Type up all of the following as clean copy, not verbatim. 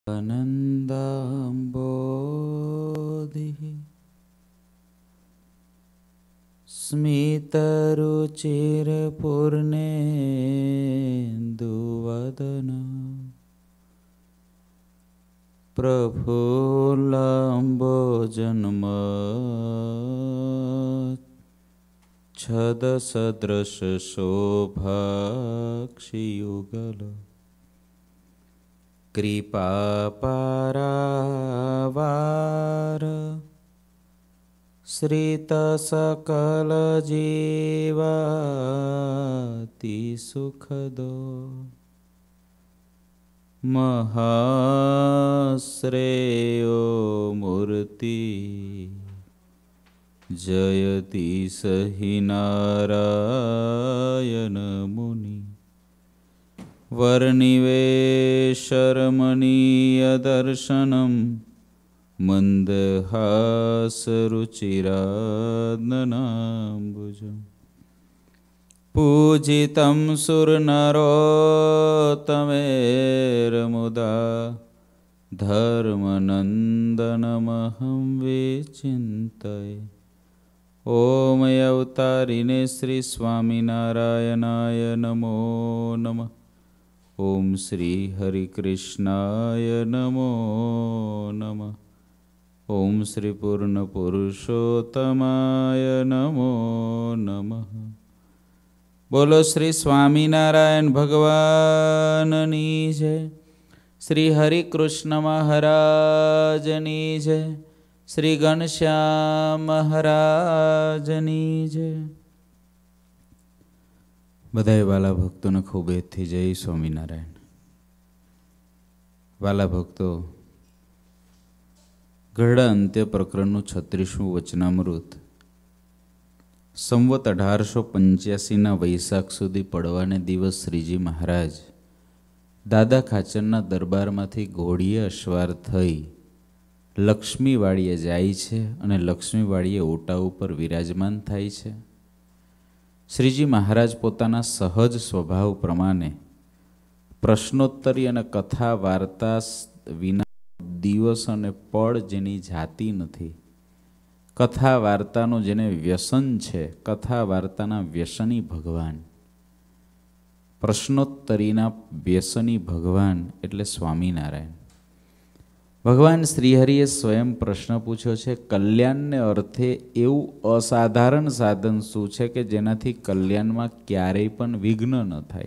आनन्दाम्बोधिः स्मितरुचिरपूर्णेन्दुवदना प्रफुल्लाम्बोजन्मच्छदसदृशशोभाक्षियुगल कृपापारावार श्रितसकलजीवातिसुखदो महाश्रेयो मूर्ति जयति सहि नारायण मुनि वर्णिवेशरमणीयदर्शनं मन्दहासरुचिरादनाम्बुजम् पूजितं सुरनरोत्तमेर्मुदा धर्मनन्दनमहं विचिन्तये। ॐ अवतारिणे श्री स्वामिनारायणाय नमो नमः। ॐ श्री हरिकृष्णाय नमो नमः। ॐ श्री पूर्णपुरुषोत्तमाय नमो नमः। बोलो श्री स्वामिनारायण भगवाननी जय। श्री हरिकृष्ण महाराजनी जय। श्री घनश्याम महाराजनी जय। बधाई वाला भक्तों ने खूब थी जय स्वामीनारायण। वाला भक्तों, गढ़ा अंत्य प्रकरण 36मुं वचनामृत संवत 1885 वैशाख सुधी पड़वाने दिवस श्रीजी महाराज दादा खाचरना दरबारमांथी घोड़ीए अश्वार थई लक्ष्मीवाड़ीए जाय छे अने लक्ष्मीवाड़ीए ओटा उपर विराजमान थाय छे। श्रीजी महाराज पोताना सहज स्वभाव प्रमाणे प्रश्नोत्तरी अने कथा वार्ता विना दिवस अने पळ जेनी जाती नथी, कथा वार्तानो जेने व्यसन छे, कथा वार्ताना व्यसनी भगवान, प्रश्नोत्तरीना व्यसनी भगवान एटले स्वामीनारायण। भगवान श्रीहरिए स्वयं प्रश्न पूछ्यो छे, कल्याणने अर्थे एवुं असाधारण साधन शुं छे के जेनाथी कल्याणमां क्यारेय पण विघ्न न थाय,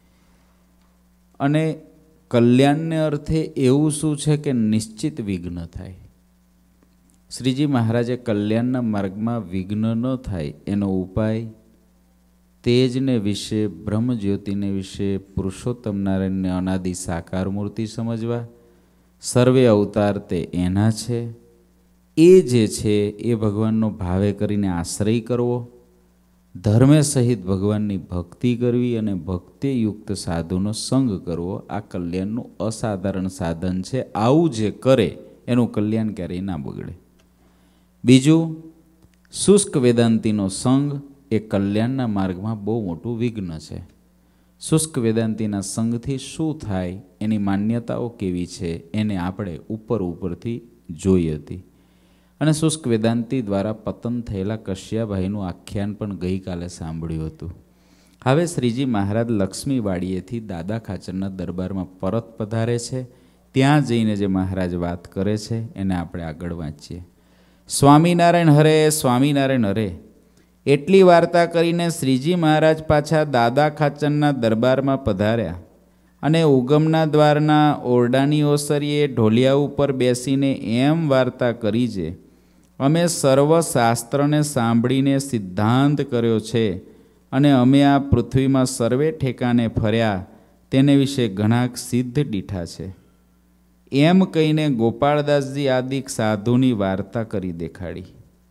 अने कल्याणने अर्थे एवुं शुं छे के निश्चित विघ्न थाय। श्रीजी महाराजे कल्याणना मार्गमां विघ्न न थाय एनो उपाय तेजने विषे, ब्रह्मज्योतिने विषे, पुरुषोत्तम नारायणने अनादि साकार मूर्ति समजवा, सर्वे अवतार ते एना छे, ए जे छे ए भगवाननो भावे करीने आश्रय करवो, धर्मे सहित भगवाननी भक्ति करवी अने भक्तियुक्त साधुनो संग करवो। आ कल्याणनुं असाधारण साधन छे। आवुं जे करे एनुं कल्याण क्यारेय ना बगड़े। बीजू, शुष्क वेदांतीनो संग ए कल्याणना मार्गमां बहु मोटुं विघ्न छे। शुष्क वेदांतीना संगथी शुं थाय एनी मान्यताओ केवी छे एने आपणे उपर उपरथी जोई हती। अने शुष्क वेदांती द्वारा पतन थयेला कश्याभाईनुं आख्यान पण गई काले सांभळ्युं हतुं। हवे श्रीजी महाराज लक्ष्मीवाड़ीएथी दादा खाचरना दरबारमां परत पधारे छे। त्यां जईने जे महाराज वात करे छे एने आपणे आगळ वांचीए। स्वामीनारायण हरे, स्वामीनारायण हरे। एटली वार्ता करीने श्रीजी महाराज पाछा दादा खाचरना दरबारमां पधार्या अने उगमना द्वाરના ઓરડાની ઓસરીએ ઢોલિયા ઉપર બેસીને એમ વાર્તા કરી છે, અમે સર્વ શાસ્ત્રને સાંભળીને સિદ્ધાંત કર્યો છે અને અમે આ પૃથ્વીમાં સર્વે ઠેકાને ફર્યા તેને વિશે ઘણા સિદ્ધ દીઠા છે, એમ કહીને ગોપાળદાસજી આદિક સાધુની વાર્તા કરી દેખાડી।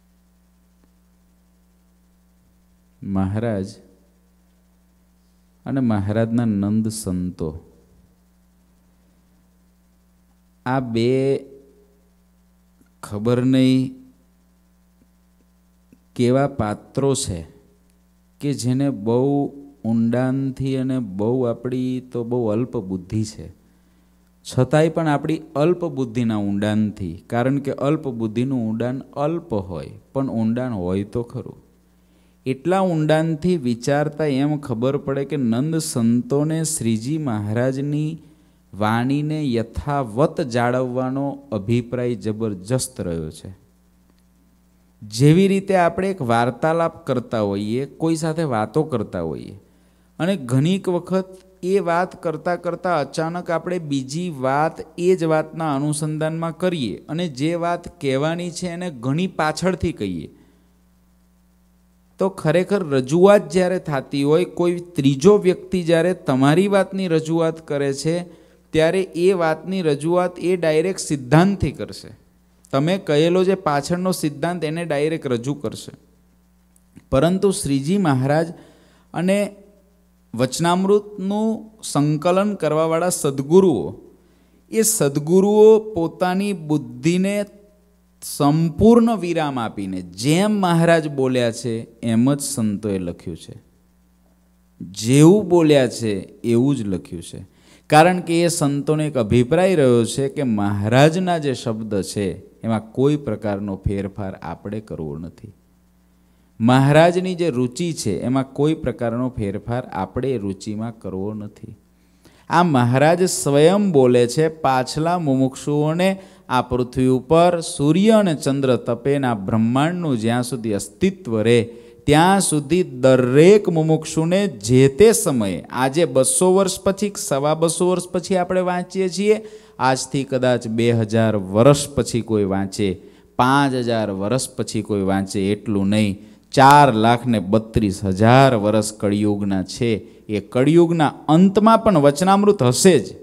महाराज અને મહારાજના નંદ સંતો આ બે ખબર નહીં કેવા પાત્રો છે કે જેને બહુ ઊંડાણથી અને બહુ આપણી તો બહુ અલ્પ બુદ્ધિ છે છતાંય પણ આપણી અલ્પ બુદ્ધિના ઊંડાણથી, કારણ કે અલ્પ બુદ્ધિનું ઊંડાણ અલ્પ હોય પણ ઊંડાણ હોય તો ખરું, એટલા ઊંડાણથી વિચારતા એમ ખબર પડે કે નંદ સંતોને શ્રીજી મહારાજની વાણીને યથાવત જાળવવાનો અભિપ્રાય જબરજસ્ત રહ્યો છે. જેવી રીતે આપણે એક વાર્તાલાપ કરતા હોઈએ, કોઈ સાથે વાતો કરતા હોઈએ, અને ઘણીક વખત એ વાત કરતાં કરતાં અચાનક આપણે બીજી વાત એ જ વાતના અનુસંધાનમાં કરીએ અને જે વાત કહેવાની છે એને ઘણી પાછળથી કહીએ, તો ખરેખર રજૂઆત જ્યારે થતી હોય, કોઈ ત્રીજો વ્યક્તિ જ્યારે તમારી વાતની રજૂઆત કરે છે ત્યારે એ વાતની રજૂઆત એ ડાયરેક્ટ સિદ્ધાંતથી કરશે. તમે કહેલો જે પાછળનો સિદ્ધાંત એને ડાયરેક્ટ રજૂ કરશે. પરંતુ શ્રીજી મહારાજ અને વચનામૃતનું સંકલન કરવાવાળા સદ્ગુરુઓ, એ સદ્ગુરુઓ પોતાની બુદ્ધિને સંપૂર્ણ વિરામ આપીને જેમ મહારાજ બોલ્યા છે એમ જ સંતોએ લખ્યું છે. જેવું બોલ્યા છે એવું જ લખ્યું છે. કારણ કે એ સંતોને એક અભિપ્રાય રહ્યો છે કે મહારાજના જે શબ્દ છે એમાં કોઈ પ્રકારનો ફેરફાર આપણે કરવો નથી. મહારાજની જે રુચિ છે એમાં કોઈ પ્રકારનો ફેરફાર આપણે રુચિમાં કરવો નથી. આ મહારાજ સ્વયં બોલે છે, પાછલા મુમુક્ષુઓને આ પૃથ્વી ઉપર સૂર્ય અને ચંદ્ર તપેના બ્રહ્માંડનું જ્યાં સુધી અસ્તિત્વ રહે ત્યાં સુધી દરેક મુમુક્ષુને જે તે સમયે, આજે 200 વર્ષ પછી, 250 વર્ષ પછી આપણે વાંચીએ છીએ, આજથી કદાચ 2000 વર્ષ પછી કોઈ વાંચે, 5000 વર્ષ પછી કોઈ વાંચે, એટલું નહીં, 4,32,000 વર્ષ કળિયુગના છે. એ કળિયુગના અંતમાં પણ વચનામૃત હશે જ.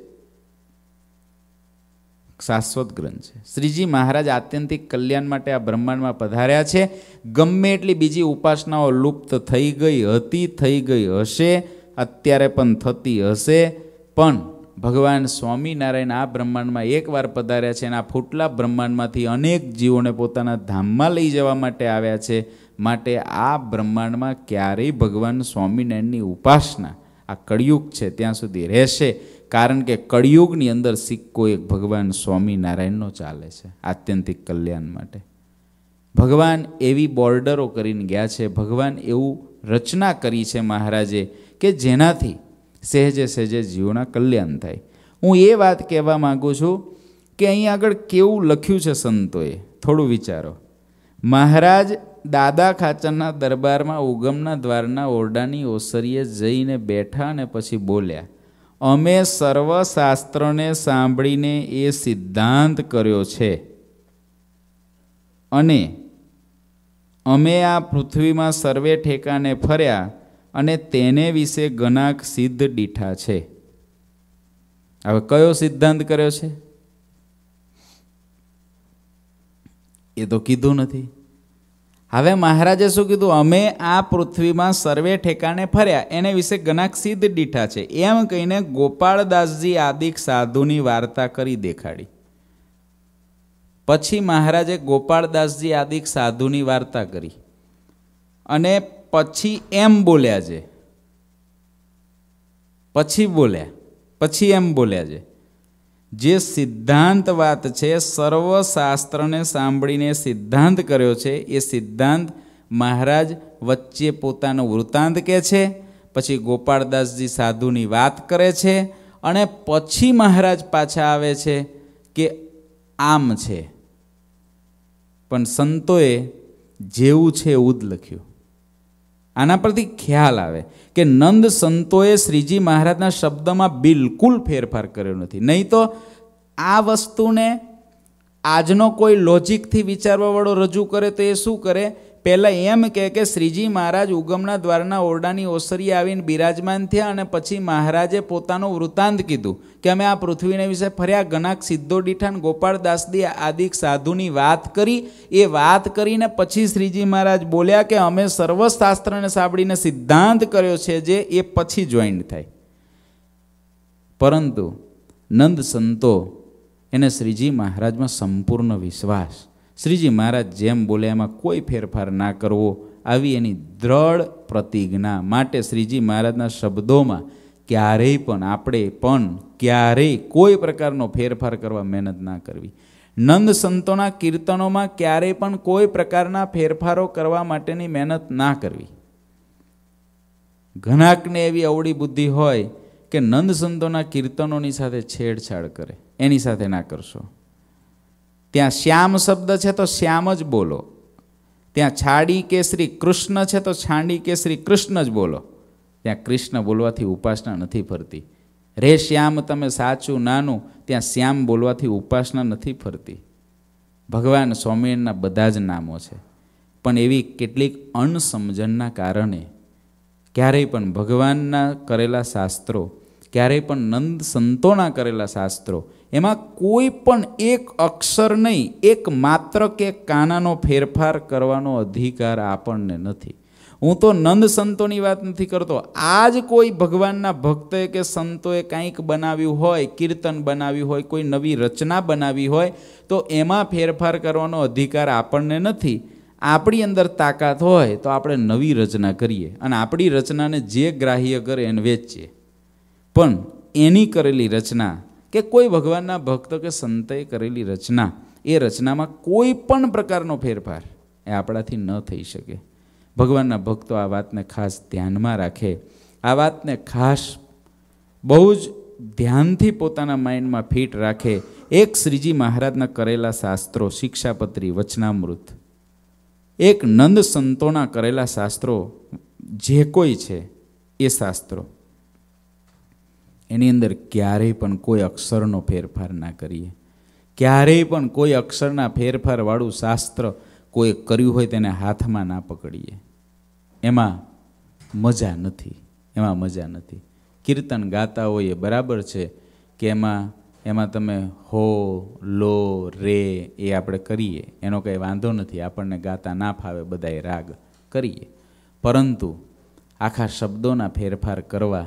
શાશ્વત ગ્રંથ છે. શ્રીજી મહારાજ આત્યંતિક કલ્યાણ માટે આ બ્રહ્માંડમાં પધાર્યા છે. ગમે એટલી બીજી ઉપાસનાઓ લુપ્ત થઈ ગઈ હતી, થઈ ગઈ હશે, અત્યારે પણ થતી હશે, પણ ભગવાન સ્વામિનારાયણ આ બ્રહ્માંડમાં એકવાર પધાર્યા છે અને આ ફૂટલા બ્રહ્માંડમાંથી અનેક જીવોને પોતાના ધામમાં લઈ જવા માટે આવ્યા છે. માટે આ બ્રહ્માંડમાં ક્યારેય ભગવાન સ્વામિનારાયણની ઉપાસના આ કળિયુગ છે ત્યાં સુધી રહેશે. કારણ કે કળિયુગની અંદર સિક્કો એક ભગવાન સ્વામિનારાયણનો ચાલે છે આત્યંતિક કલ્યાણ માટે. ભગવાન એવી બોર્ડરો કરીને ગયા છે, ભગવાન એવું રચના કરી છે મહારાજે કે જેનાથી સહેજે સહેજે જીવોના કલ્યાણ થાય. હું એ વાત કહેવા માગું છું કે અહીં આગળ કેવું લખ્યું છે સંતોએ, થોડું વિચારો. મહારાજ દાદા ખાચરના દરબારમાં ઉગમના દ્વારના ઓરડાની ઓસરીએ જઈને બેઠા અને પછી બોલ્યા, અમે સર્વશાસ્ત્રને સાંભળીને એ સિદ્ધાંત કર્યો છે અને અમે આ પૃથ્વીમાં સર્વે ઠેકાને ફર્યા અને તેને વિશે ઘણાક સિદ્ધ દીઠા છે. હવે કયો સિદ્ધાંત કર્યો છે એ તો કીધું નથી. હવે મહારાજે શું કીધું? અમે આ પૃથ્વીમાં સર્વે ઠેકાણે ફર્યા, એને વિશે ઘણાક સિદ્ધ દીઠા છે, એમ કહીને ગોપાળદાસજી આદિક સાધુની વાર્તા કરી દેખાડી. પછી મહારાજે ગોપાળદાસજી આદિક સાધુની વાર્તા કરી અને પછી એમ બોલ્યા છે, પછી એમ બોલ્યા છે, જે સિદ્ધાંત વાત છે, સર્વશાસ્ત્રને સાંભળીને સિદ્ધાંત કર્યો છે, એ સિદ્ધાંત મહારાજ વચ્ચે પોતાનો વૃત્તાંત કહે છે, પછી ગોપાળદાસજી સાધુની વાત કરે છે અને પછી મહારાજ પાછા આવે છે કે આમ છે. પણ સંતોએ જેવું છે એવું જ લખ્યું. આના પરથી ખ્યાલ આવે કે નંદ સંતોએ શ્રીજી મહારાજના શબ્દમાં બિલકુલ ફેરફાર કર્યો નથી. નહીં તો આ વસ્તુને આજનો કોઈ લોજિકથી વિચારવાવાળો રજૂ કરે તો એ શું કરે? પહેલાં એમ કહે કે શ્રીજી મહારાજ ઉગમના દ્વારના ઓરડાની ઓસરીએ આવીને બિરાજમાન થયા અને પછી મહારાજે પોતાનું વૃત્તાંત કીધું કે અમે આ પૃથ્વીને વિશે ફર્યા, ઘણાક સિદ્ધો દીઠા, ગોપાળદાસજી આદિક સાધુની વાત કરી. એ વાત કરીને પછી શ્રીજી મહારાજ બોલ્યા કે અમે સર્વશાસ્ત્રને સાંભળીને સિદ્ધાંત કર્યો છે, જે એ પછી જોઈન્ટ થાય. પરંતુ નંદ સંતો એને શ્રીજી મહારાજમાં સંપૂર્ણ વિશ્વાસ, શ્રીજી મહારાજ જેમ બોલે એમાં કોઈ ફેરફાર ના કરવો, આવી એની દ્રઢ પ્રતિજ્ઞા. માટે શ્રીજી મહારાજના શબ્દોમાં ક્યારેય પણ આપણે પણ ક્યારેય કોઈ પ્રકારનો ફેરફાર કરવા મહેનત ના કરવી. નંદ સંતોના કીર્તનોમાં ક્યારેય પણ કોઈ પ્રકારના ફેરફારો કરવા માટેની મહેનત ના કરવી. ઘણાકને એવી અવળી બુદ્ધિ હોય કે નંદ સંતોના કીર્તનોની સાથે છેડછાડ કરે, એની સાથે ના કરશો. ત્યાં શ્યામ શબ્દ છે તો શ્યામ જ બોલો, ત્યાં છાડી કે શ્રી કૃષ્ણ છે તો છાંડી કે શ્રી કૃષ્ણ જ બોલો. ત્યાં કૃષ્ણ બોલવાથી ઉપાસના નથી ફરતી. રે શ્યામ તમે સાચું નાનું, ત્યાં શ્યામ બોલવાથી ઉપાસના નથી ફરતી. ભગવાન સ્વામિનારાયણના બધા જ નામો છે, પણ એવી કેટલીક અણસમજણના કારણે ક્યારેય પણ ભગવાનના કરેલા શાસ્ત્રો, ક્યારેય પણ નંદ સંતોના કરેલા શાસ્ત્રો, એમાં કોઈ પણ એક અક્ષર નહીં, એક માત્ર કે કાનાનો ફેરફાર કરવાનો અધિકાર આપણને નથી. હું તો નંદ સંતોની વાત નથી કરતો. આજ કોઈ ભગવાનના ભક્તોએ કે સંતોએ કંઈક બનાવ્યું હોય, કીર્તન બનાવ્યું હોય, કોઈ નવી રચના બનાવી હોય, તો એમાં ફેરફાર કરવાનો અધિકાર આપણને નથી. આપણી અંદર તાકાત હોય તો આપણે નવી રચના કરીએ અને આપણી રચનાને જે ગ્રાહ્ય કરે એને વેચીએ. પણ એની કરેલી રચના કે કોઈ ભગવાનના ભક્તો કે સંતોએ કરેલી રચના, એ રચનામાં કોઈ પણ પ્રકારનો ફેરફાર એ આપણાથી ન થઈ શકે. ભગવાનના ભક્તો આ વાતને ખાસ ધ્યાનમાં રાખે, આ વાતને ખાસ બહુ જ ધ્યાનથી પોતાના માઇન્ડમાં ફિટ રાખે. એક શ્રીજી મહારાજના કરેલા શાસ્ત્રો, શિક્ષાપત્રી, વચનામૃત, એક નંદ સંતોના કરેલા શાસ્ત્રો જે કોઈ છે એ શાસ્ત્રો, એની અંદર ક્યારેય પણ કોઈ અક્ષરનો ફેરફાર ના કરીએ. ક્યારેય પણ કોઈ અક્ષરના ફેરફારવાળું શાસ્ત્ર કોઈ કર્યું હોય તેને હાથમાં ના પકડીએ. એમાં મજા નથી, એમાં મજા નથી. કીર્તન ગાતા હોઈએ બરાબર છે કે એમાં તમે હો, લો, રે એ આપણે કરીએ, એનો કંઈ વાંધો નથી. આપણને ગાતા ના ફાવે, બધાએ રાગ કરીએ, પરંતુ આખા શબ્દોના ફેરફાર કરવા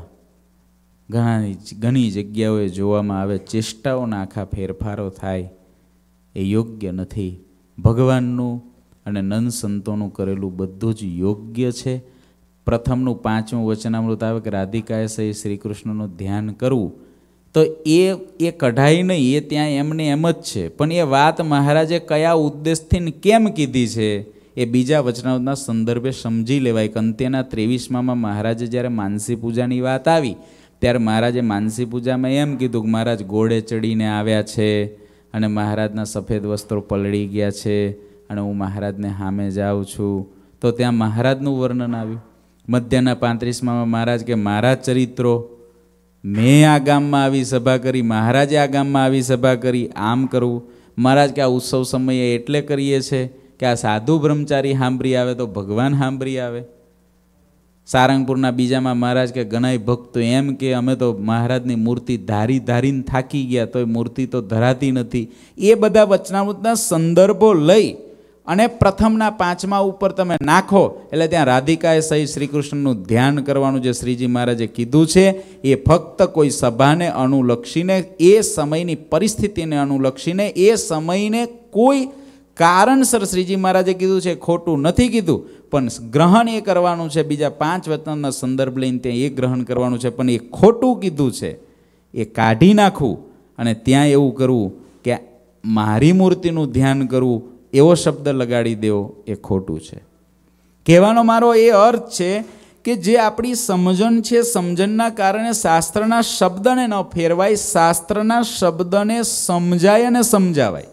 ઘણી જગ્યાઓએ જોવામાં આવે. ચેષ્ટાઓના આખા ફેરફારો થાય એ યોગ્ય નથી. ભગવાનનું અને નંદ સંતોનું કરેલું બધું જ યોગ્ય છે. પ્રથમનું 5મું વચનામૃત આવે કે રાધિકાએ સહી શ્રી કૃષ્ણનું ધ્યાન કરવું, તો એ કઢાઈ નહીં, એ ત્યાં એમને એમ જ છે. પણ એ વાત મહારાજે કયા ઉદ્દેશથી કેમ કીધી છે એ બીજા વચનામૃતના સંદર્ભે સમજી લેવાય. કે અંત્યના 23માં મહારાજે જ્યારે માનસી પૂજાની વાત આવી ત્યારે મહારાજે માનસી પૂજામાં એમ કીધું કે મહારાજ ઘોડે ચડીને આવ્યા છે અને મહારાજના સફેદ વસ્ત્રો પલળી ગયા છે અને હું મહારાજને સામે જાઉં છું. તો ત્યાં મહારાજનું વર્ણન આવ્યું. મધ્યના 35માં મહારાજ કે મારા ચરિત્રો, મેં આ ગામમાં આવી સભા કરી, મહારાજે આ ગામમાં આવી સભા કરી, આમ કરવું. મહારાજ કે આ ઉત્સવ સમયે એટલે કરીએ છે કે આ સાધુ બ્રહ્મચારી સાંભળી આવે તો ભગવાન સાંભળી આવે. સારંગપુરના બીજામાં મહારાજ કે ઘણાય ભક્તો એમ કે અમે તો મહારાજની મૂર્તિ ધારીને થાકી ગયા, તો એ મૂર્તિ તો ધરાતી નથી. એ બધા વચનામૃતના સંદર્ભો લઈ અને પ્રથમના 5મા ઉપર તમે નાખો એટલે ત્યાં રાધિકાએ સહી શ્રી કૃષ્ણનું ધ્યાન કરવાનું જે શ્રીજી મહારાજે કીધું છે એ ફક્ત કોઈ સભાને અનુલક્ષીને, એ સમયની પરિસ્થિતિને અનુલક્ષીને, એ સમયને કોઈ કારણસર શ્રીજી મહારાજે કીધું છે, ખોટું નથી કીધું. પણ ગ્રહણ એ કરવાનું છે, બીજા 5 વચનના સંદર્ભ લઈને ત્યાં એ ગ્રહણ કરવાનું છે. પણ એ ખોટું કીધું છે એ કાઢી નાખવું અને ત્યાં એવું કરવું કે મારી મૂર્તિનું ધ્યાન કરવું એવો શબ્દ લગાડી દેવો એ ખોટું છે. કહેવાનો મારો એ અર્થ છે કે જે આપણી સમજણ છે, સમજણના કારણે શાસ્ત્રના શબ્દને ન ફેરવાય, શાસ્ત્રના શબ્દને સમજાય અને સમજાવાય.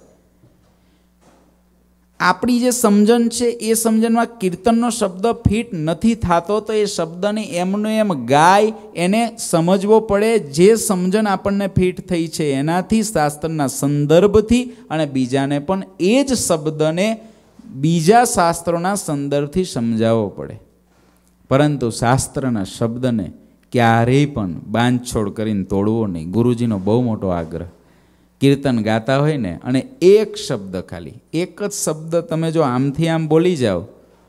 આપણી જે સમજણ છે એ સમજણમાં કીર્તનનો શબ્દ ફિટ નથી થતો તો એ શબ્દને એમનો એમ ગાય, એને સમજવો પડે. જે સમજણ આપણને ફિટ થઈ છે એનાથી, શાસ્ત્રના સંદર્ભથી, અને બીજાને પણ એ જ શબ્દને બીજા શાસ્ત્રોના સંદર્ભથી સમજાવવો પડે. પરંતુ શાસ્ત્રના શબ્દને ક્યારેય પણ બાંધછોડ કરીને તોડવો નહીં. ગુરુજીનો બહુ મોટો આગ્રહ. કીર્તન ગાતા હોય ને અને એક શબ્દ, ખાલી એક જ શબ્દ તમે જો આમથી આમ બોલી જાઓ,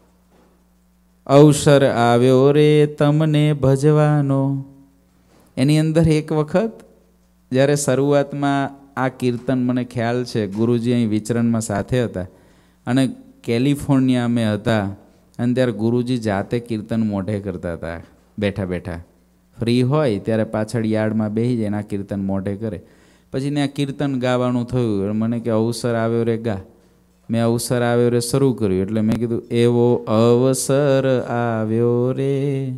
અવસર આવ્યો રે તમને ભજવાનો, એની અંદર એક વખત જ્યારે શરૂઆતમાં આ કીર્તન, મને ખ્યાલ છે ગુરુજી અહીં વિચરણમાં સાથે હતા અને કેલિફોર્નિયા અમે હતા અને ત્યારે ગુરુજી જાતે કીર્તન મોઢે કરતા હતા બેઠા બેઠા. ફ્રી હોય ત્યારે પાછળ યાર્ડમાં બેસી જાય, એના કીર્તન મોઢે કરે. પછી ત્યાં કીર્તન ગાવાનું થયું, મને કે અવસર આવ્યો રે ગા. મેં અવસર આવ્યો રે શરૂ કર્યું, એટલે મેં કીધું એવો અવસર આવ્યો રે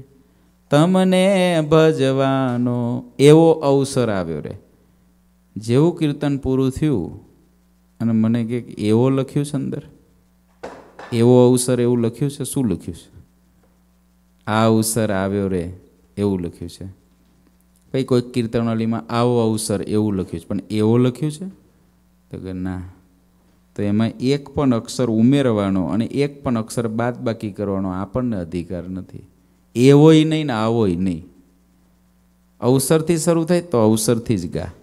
તમને ભજવાનો, એવો અવસર આવ્યો રે. જેવું કીર્તન પૂરું થયું અને મને કે એવો લખ્યું છે અંદર, એવો અવસર એવું લખ્યું છે. શું લખ્યું છે? આ અવસર આવ્યો રે એવું લખ્યું છે. ભાઈ કોઈ કીર્તનાવલીમાં આવો અવસર એવું લખ્યું છે, પણ એવો લખ્યું છે? તો કે ના. તો એમાં એક પણ અક્ષર ઉમેરવાનો અને એક પણ અક્ષર બાદ બાકી કરવાનો આપણને અધિકાર નથી. એવોય નહીં ને આવોય નહીં. અવસરથી શરૂ થાય તો અવસરથી જ ગા,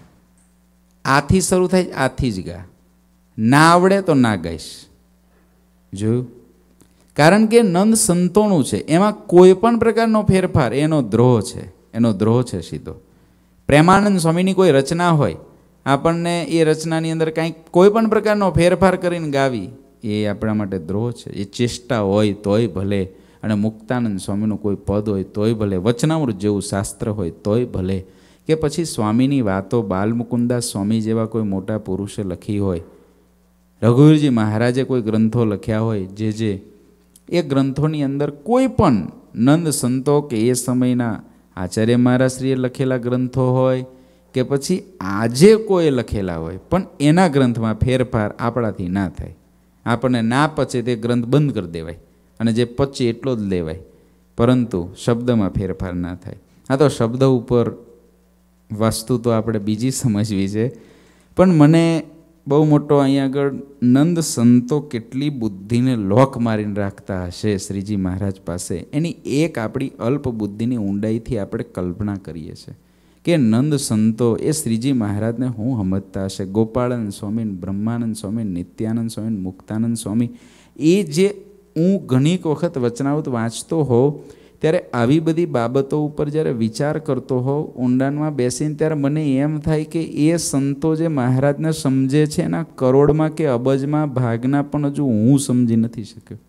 આથી શરૂ થાય આથી જ ગા. ના આવડે તો ના ગાઈશ. જોયું? કારણ કે નંદ સંતોનું છે, એમાં કોઈ પણ પ્રકારનો ફેરફાર એનો દ્રોહ છે, એનો દ્રોહ છે સીધો. પ્રેમાનંદ સ્વામીની કોઈ રચના હોય, આપણને એ રચનાની અંદર કાંઈક કોઈ પણ પ્રકારનો ફેરફાર કરીને ગાવી, એ આપણા માટે દ્રોહ છે. એ ચેષ્ટા હોય તોય ભલે, અને મુક્તાનંદ સ્વામીનું કોઈ પદ હોય તોય ભલે, વચનામૃત જેવું શાસ્ત્ર હોય તોય ભલે, કે પછી સ્વામીની વાતો બાલમુકુદાસ સ્વામી જેવા કોઈ મોટા પુરુષે લખી હોય, રઘુવીરજી મહારાજે કોઈ ગ્રંથો લખ્યા હોય, જે એ ગ્રંથોની અંદર કોઈ પણ નંદ સંતો કે એ સમયના આચાર્ય મહારાજશ્રીએ લખેલા ગ્રંથો હોય કે પછી આજે કોઈ લખેલા હોય, પણ એના ગ્રંથમાં ફેરફાર આપણાથી ના થાય. આપણને ના પચે તે ગ્રંથ બંધ કરી દેવાય અને જે પચે એટલો જ લેવાય, પરંતુ શબ્દમાં ફેરફાર ના થાય. આ તો શબ્દ ઉપર વસ્તુ તો આપણે બીજી સમજવી છે. પણ મને બહુ મોટો અહીંયા આગળ નંદ સંતો કેટલી બુદ્ધિને લોક મારીને રાખતા હશે શ્રીજી મહારાજ પાસે, એની એક આપણી અલ્પ બુદ્ધિની ઊંડાઈથી આપણે કલ્પના કરીએ છીએ કે નંદ સંતો એ શ્રીજી મહારાજને હું સમજતા હશે. ગોપાળાનંદ સ્વામી, બ્રહ્માનંદ સ્વામી, નિત્યાનંદ સ્વામી, મુક્તાનંદ સ્વામી, એ જે હું ઘણીક વખત વચનાવૃત વાંચતો હોઉં ત્યારે આવી બધી બાબતો ઉપર જ્યારે વિચાર કરતો હોઉં ઊંડાણમાં બેસીને, ત્યારે મને એમ થાય કે એ સંતો જે મહારાજને સમજે છે એના કરોડમાં કે અબજમાં ભાગના પણ હજુ હું સમજી નથી શક્યો.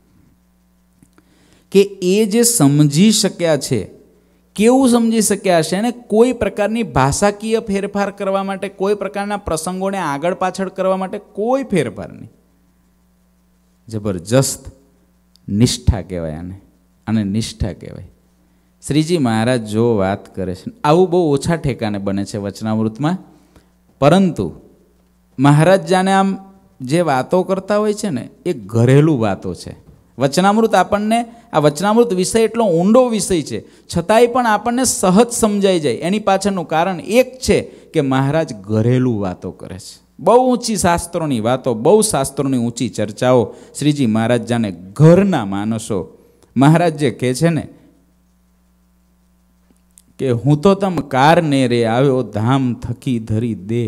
કે એ જે સમજી શક્યા છે, કેવું સમજી શક્યા હશે, અને કોઈ પ્રકારની ભાષાકીય ફેરફાર કરવા માટે, કોઈ પ્રકારના પ્રસંગોને આગળ પાછળ કરવા માટે કોઈ ફેરફાર નહીં. જબરજસ્ત નિષ્ઠા કહેવાય આને, અને નિષ્ઠા કહેવાય. શ્રીજી મહારાજ જો વાત કરે છે, આવું બહુ ઓછા ઠેકાને બને છે વચનામૃતમાં, પરંતુ મહારાજ જાણે આમ જે વાતો કરતા હોય છે ને એ ઘરેલું વાતો છે. વચનામૃત આપણને, આ વચનામૃત વિષય એટલો ઊંડો વિષય છે, છતાંય પણ આપણને સહજ સમજાઈ જાય. એની પાછળનું કારણ એક છે કે મહારાજ ઘરેલું વાતો કરે છે. બહુ ઊંચી શાસ્ત્રોની વાતો, બહુ શાસ્ત્રોની ઊંચી ચર્ચાઓ શ્રીજી મહારાજ જાણે ઘરના માણસો. મહારાજ જે કહે છે ને કે હું તો તમ કાર ને રે આવ્યો ધામ થકી ધરી દે,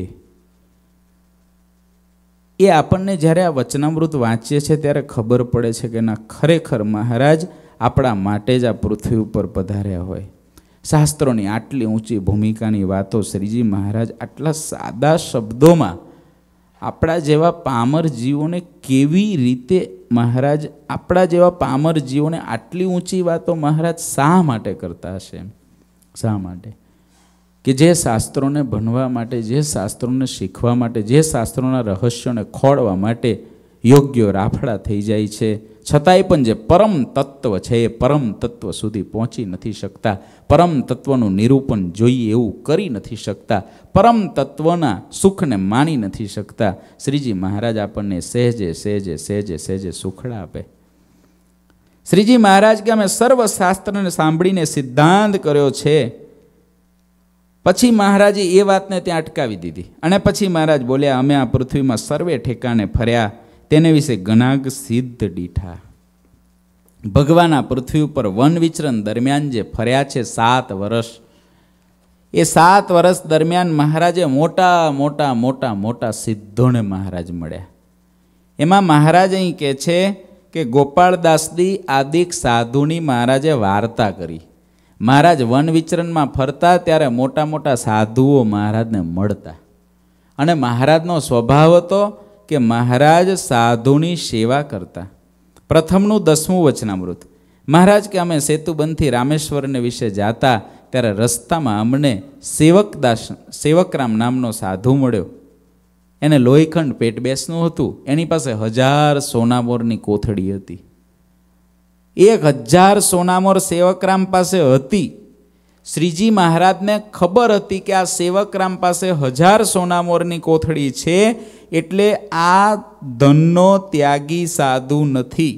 એ આપણને જ્યારે આ વચનામૃત વાંચીએ છીએ ત્યારે ખબર પડે છે કે ના, ખરેખર મહારાજ આપણા માટે જ આ પૃથ્વી ઉપર પધાર્યા હોય. શાસ્ત્રોની આટલી ઊંચી ભૂમિકાની વાતો શ્રીજી મહારાજ આટલા સાદા શબ્દોમાં આપણા જેવા પામર જીવોને કેવી રીતે મહારાજ, આપણા જેવા પામર જીવોને આટલી ઊંચી વાતો મહારાજ શા માટે કરતા હશે? શા માટે? કે જે શાસ્ત્રોને ભણવા માટે, જે શાસ્ત્રોને શીખવા માટે, જે શાસ્ત્રોના રહસ્યોને ખોળવા માટે યોગ્ય રાફડા થઈ જાય છે, છતાંય પણ જે પરમ તત્વ છે એ પરમ તત્વ સુધી પહોંચી નથી શકતા, પરમ તત્વનું નિરૂપણ જોઈએ એવું કરી નથી શકતા, પરમ તત્વના સુખને માણી નથી શકતા. શ્રીજી મહારાજ આપણને સહેજે સહેજે સહેજે સહેજે સુખડા આપે. શ્રીજી મહારાજ કે અમે સર્વશાસ્ત્રને સાંભળીને સિદ્ધાંત કર્યો છે. પછી મહારાજે એ વાતને ત્યાં અટકાવી દીધી અને પછી મહારાજ બોલ્યા, અમે આ પૃથ્વીમાં સર્વે ઠેકાણે ફર્યા, તેને વિશે ગણાગ સિદ્ધ દીઠા. ભગવાન આ પૃથ્વી ઉપર વન વિચરણ દરમિયાન જે ફર્યા છે 7 વર્ષ, એ 7 વર્ષ દરમિયાન મહારાજે મોટા મોટા મોટા મોટા સિદ્ધોને મહારાજ મળ્યા. એમાં મહારાજ અહીં કહે છે કે ગોપાળદાસજી આદિક સાધુની મહારાજે વાર્તા કરી. મહારાજ વન વિચરણમાં ફરતા ત્યારે મોટા મોટા સાધુઓ મહારાજને મળતા, અને મહારાજનો સ્વભાવ હતો કે મહારાજ સાધુની સેવા કરતા. પ્રથમનું 10મું વચનામૃત. મહારાજ કે અમે સેતુબંધથી રામેશ્વરને વિશે જાતા ત્યારે રસ્તામાં અમને સેવકરામ નામનો સાધુ મળ્યો. એને લોહીખંડ પેટ બેસનું હતું. એની પાસે 1000 સોનામોરની કોથળી હતી. 1000 સોનામોર સેવકરામ પાસે હતી. શ્રીજી મહારાજને ખબર હતી કે આ સેવકરામ પાસે 1000 સોનામોરની કોથળી છે, એટલે આ ધનનો ત્યાગી સાધુ નથી.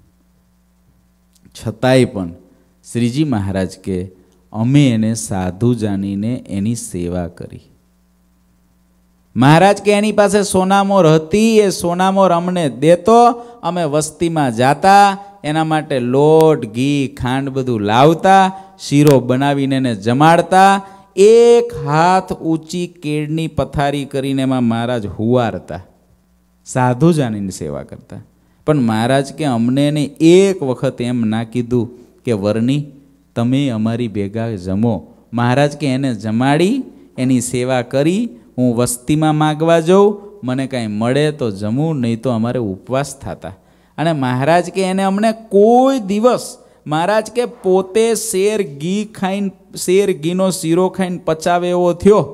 છતાંય પણ શ્રીજી મહારાજ કે અમે એને સાધુ જાણીને એની સેવા કરી. મહારાજ કે એની પાસે સોનામોર હતી, એ સોનામોર અમને દેતો, અમે વસ્તીમાં જાતા, એના માટે લોટ, ઘી, ખાંડ બધું લાવતા, શીરો બનાવીને એને જમાડતા, 1 હાથ ઊંચી કેળની પથારી કરીને એમાં મહારાજ હુવારતા, સાધુ જાણીને સેવા કરતા. પણ મહારાજ કે અમને એને એક વખત એમ ના કીધું કે વરની તમે અમારી ભેગા જમો. મહારાજ કે એને જમાડી, એની સેવા કરી, હું વસ્તીમાં માગવા જાઉં, મને કાંઈ મળે તો જમું, નહીં તો અમારે ઉપવાસ થતા. અને મહારાજ કે એને અમને કોઈ દિવસ, મહારાજ કે પોતે શેર ઘીનો શીરો ખાઈને પચાવે એવો થયો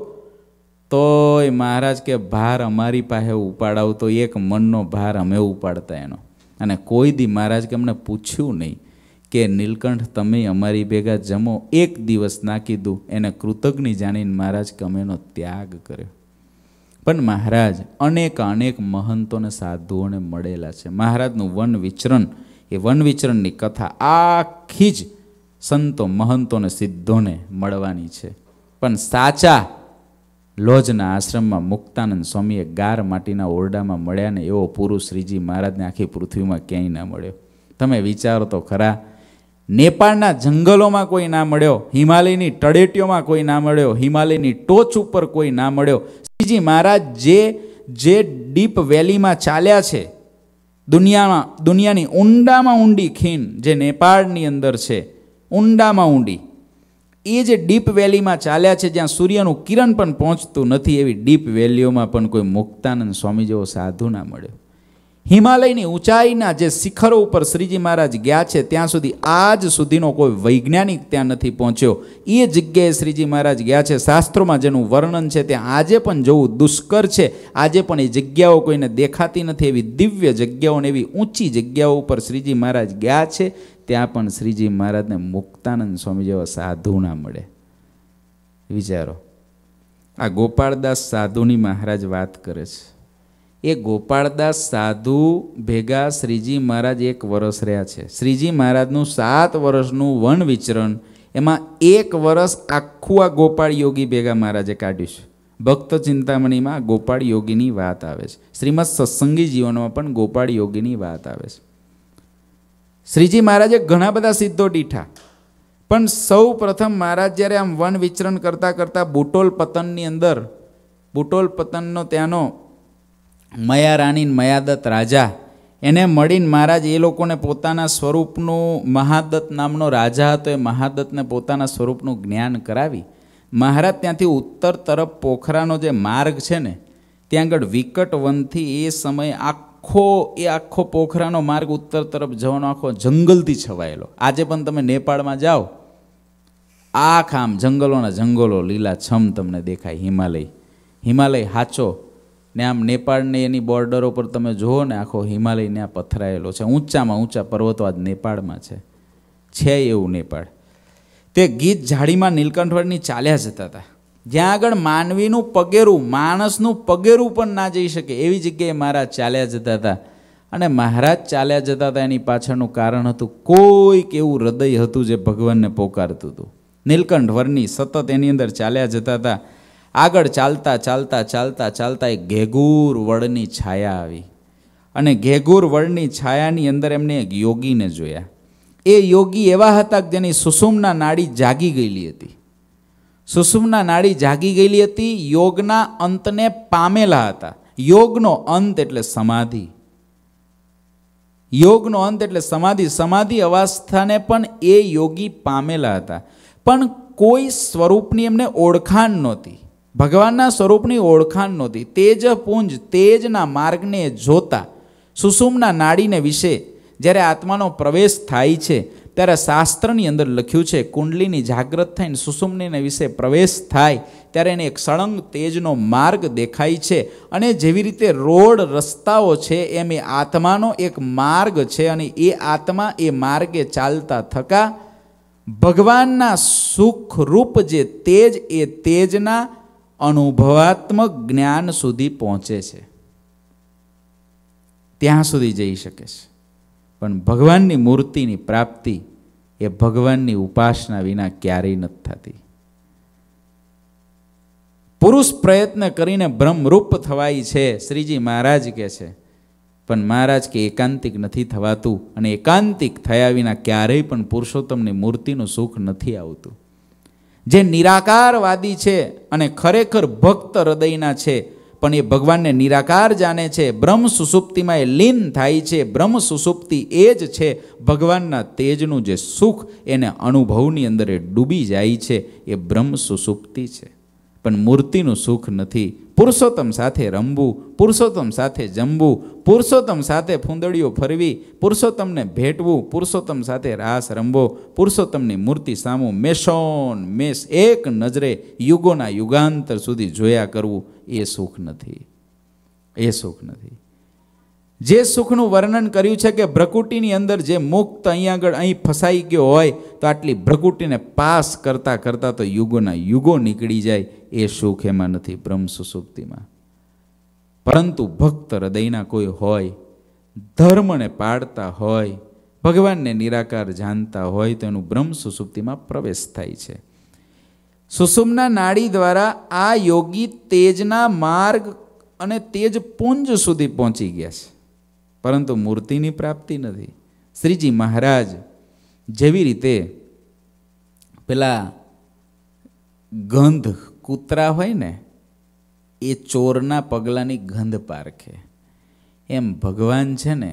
તોય મહારાજ કે ભાર અમારી પાસે ઉપાડાવતો, એક મનનો ભાર અમે ઉપાડતા એનો. અને કોઈ દી મહારાજ કે અમને પૂછ્યું નહીં કે નીલકંઠ તમે અમારી ભેગા જમો, એક દિવસ ના કીધું. એને કૃતજ્ઞ જાણીને મહારાજ કે અમે એનો ત્યાગ કર્યો. પણ મહારાજ અનેક મહંતોને સાધુઓને મળેલા છે. મહારાજનું વન વિચરણ, એ વન વિચરણની કથા આખી જ સંતો મહંતોને સિદ્ધોને મળવાની છે. પણ સાચા લોજના આશ્રમમાં મુક્તાનંદ સ્વામીએ ગાર માટીના ઓરડામાં મળ્યા ને એવો પુરુષ શ્રીજી મહારાજને આખી પૃથ્વીમાં ક્યાંય ના મળ્યો. તમે વિચારો તો ખરા, નેપાળના જંગલોમાં કોઈ ના મળ્યો, હિમાલયની તળેટીઓમાં કોઈ ના મળ્યો, હિમાલયની ટોચ ઉપર કોઈ ના મળ્યો. શ્રીજી મહારાજ જે ડીપ વેલીમાં ચાલ્યા છે, દુનિયાની ઊંડામાં ઊંડી ખીણ જે નેપાળની અંદર છે, ઊંડામાં ઊંડી, એ જે ડીપ વેલીમાં ચાલ્યા છે, જ્યાં સૂર્યનું કિરણ પણ પહોંચતું નથી, એવી ડીપ વેલીઓમાં પણ કોઈ મુક્તાનંદ સ્વામી જેવો સાધુ ના મળ્યો. હિમાલયની ઊંચાઈના જે શિખરો ઉપર શ્રીજી મહારાજ ગયા છે, ત્યાં સુધી આજ સુધીનો કોઈ વૈજ્ઞાનિક ત્યાં નથી પહોંચ્યો. એ જગ્યાએ શ્રીજી મહારાજ ગયા છે. શાસ્ત્રોમાં જેનું વર્ણન છે ત્યાં આજે પણ જવું દુષ્કર છે. આજે પણ એ જગ્યાઓ કોઈને દેખાતી નથી. એવી દિવ્ય જગ્યાઓ ને એવી ઊંચી જગ્યાઓ ઉપર શ્રીજી મહારાજ ગયા છે. ત્યાં પણ શ્રીજી મહારાજને મુક્તાનંદ સ્વામી જેવા સાધુ ના મળે. વિચારો, આ ગોપાળદાસ સાધુની મહારાજ વાત કરે છે. એ ગોપાળદાસ સાધુ ભેગા શ્રીજી મહારાજ 1 વર્ષ રહ્યા છે. શ્રીજી મહારાજનું 7 વર્ષનું વન વિચરણ, એમાં 1 વર્ષ આખું આ ગોપાળ યોગી ભેગા મહારાજે કાઢ્યું છે. ભક્ત ચિંતામણીમાં ગોપાળ યોગીની વાત આવે છે. શ્રીમદ સત્સંગી જીવનમાં પણ ગોપાળ યોગીની વાત આવે છે. શ્રીજી મહારાજે ઘણા બધા સિદ્ધો દીઠા, પણ સૌ પ્રથમ મહારાજ જ્યારે આમ વન વિચરણ કરતાં કરતાં બુટોલ પતનની અંદર, બુટોલ પતનનો ત્યાંનો મયા રાણી મયાદત્ત રાજા, એને મળીને મહારાજ એ લોકોને પોતાના સ્વરૂપનું, મહાદત્ત નામનો રાજા હતો, એ મહાદત્તને પોતાના સ્વરૂપનું જ્ઞાન કરાવી મહારાજ ત્યાંથી ઉત્તર તરફ પોખરાનો જે માર્ગ છે ને, ત્યાં આગળ વિકટ વનથી એ સમયે આખો પોખરાનો માર્ગ ઉત્તર તરફ જવાનો આખો જંગલથી છવાયેલો. આજે પણ તમે નેપાળમાં જાઓ, આખા આમ જંગલોના જંગલો લીલાછમ તમને દેખાય. હિમાલય હાચો ને આમ નેપાળને એની બોર્ડરો પર તમે જુઓ ને, આખો હિમાલય ત્યાં પથરાયેલો છે. ઊંચામાં ઊંચા પર્વતો આજ નેપાળમાં છે એવું નેપાળ. તે ગીત ઝાડીમાં નીલકંઠવરની ચાલ્યા જતા હતા, જ્યાં આગળ માનવીનું પગેરું, માણસનું પગેરું પણ ના જઈ શકે એવી જગ્યાએ મહારાજ ચાલ્યા જતા હતા. અને મહારાજ ચાલ્યા જતા હતા એની પાછળનું કારણ હતું, કોઈક એવું હૃદય હતું જે ભગવાનને પોકારતું હતું. નીલકંઠવરની સતત એની અંદર ચાલ્યા જતા હતા. આગળ ચાલતા એક ઘેઘૂર વડની છાયા આવી, અને ઘેઘૂર વડની છાયાની અંદર એમને એક યોગીને જોયા. એ યોગી એવા હતા કે જેની સુષુમ્ના નાડી જાગી ગયેલી હતી. સુષુમ્ના નાડી જાગી ગયેલી હતી, યોગના અંતને પામેલા હતા. યોગનો અંત એટલે સમાધિ. યોગનો અંત એટલે સમાધિ. સમાધિ અવસ્થાને પણ એ યોગી પામેલા હતા, પણ કોઈ સ્વરૂપની એમને ઓળખાણ નહોતી. ભગવાનના સ્વરૂપની ઓળખાણ નહોતી. તેજપુંજ, તેજના માર્ગને જોતા, સુષુમ્ના નાડીને વિશે જ્યારે આત્માનો પ્રવેશ થાય છે ત્યારે શાસ્ત્રની અંદર લખ્યું છે કુંડલીની જાગૃત થઈને સુષુમ્નિને વિશે પ્રવેશ થાય ત્યારે એને એક સળંગ તેજનો માર્ગ દેખાય છે. અને જેવી રીતે રોડ રસ્તાઓ છે એમ એ આત્માનો એક માર્ગ છે અને એ આત્મા એ માર્ગે ચાલતા થકા ભગવાનના સુખરૂપ જે તેજ એ તેજના અનુભવાત્મક જ્ઞાન સુધી પહોંચે છે, ત્યાં સુધી જઈ શકે છે. પણ ભગવાનની મૂર્તિની પ્રાપ્તિ એ ભગવાનની ઉપાસના વિના ક્યારેય નથી થતી. પુરુષ પ્રયત્ન કરીને બ્રહ્મરૂપ થવાય છે, શ્રીજી મહારાજ કહે છે, પણ મહારાજ કે એકાંતિક નથી થવાતું અને એકાંતિક થયા વિના ક્યારેય પણ પુરુષોત્તમની મૂર્તિનું સુખ નથી આવતું. જે નિરાકારવાદી છે અને ખરેખર ભક્ત હૃદયના છે પણ એ ભગવાનને નિરાકાર જાણે છે, બ્રહ્મ સુષુપ્તિમાં એ લીન થાય છે. બ્રહ્મ સુષુપ્તિ એ જ છે ભગવાનના તેજનું જે સુખ એને અનુભવની અંદર એ ડૂબી જાય છે, એ બ્રહ્મ સુષુપ્તિ છે. પણ મૂર્તિનું સુખ નથી. પુરુષોત્તમ સાથે રમવું, પુરુષોત્તમ સાથે જમવું, પુરુષોત્તમ સાથે ફૂંદડીઓ ફરવી, પુરુષોત્તમને ભેટવું, પુરુષોત્તમ સાથે રાસ રમવો, પુરુષોત્તમની મૂર્તિ સામું મેષોન મેષ એક નજરે યુગોના યુગાંતર સુધી જોયા કરવું, એ સુખ નથી. એ સુખ નથી. જે સુખનું વર્ણન કર્યું છે કે ભ્રકુટીની અંદર જે મુક્ત અહીં ફસાઈ ગયો હોય તો આટલી ભ્રકુટીને પાસ કરતાં કરતાં તો યુગોના યુગો નીકળી જાય, એ સુખ એમાં નથી બ્રહ્મ સુષુપ્તિમાં. પરંતુ ભક્ત હૃદયના કોઈ હોય, ધર્મને પાળતા હોય, ભગવાનને નિરાકાર જાણતા હોય તો એનું બ્રહ્મ સુષુપ્તિમાં પ્રવેશ થાય છે. સુષુમ્ના નાડી દ્વારા આ યોગી તેજના માર્ગ અને તેજ પુંજ સુધી પહોંચી ગયા છે, પરંતુ મૂર્તિની પ્રાપ્તિ નથી. શ્રીજી મહારાજ જેવી રીતે પેલા ગંધ કૂતરા હોય ને એ ચોરના પગલાંની ગંધ પારખે, એમ ભગવાન છે ને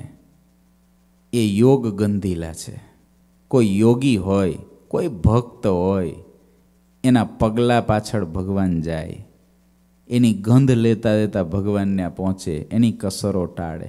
એ યોગ ગંધીલા છે. કોઈ યોગી હોય, કોઈ ભક્ત હોય, એના પગલાં પાછળ ભગવાન જાય, એની ગંધ લેતા લેતા ભગવાનને પહોંચે, એની કસરો ટાળે.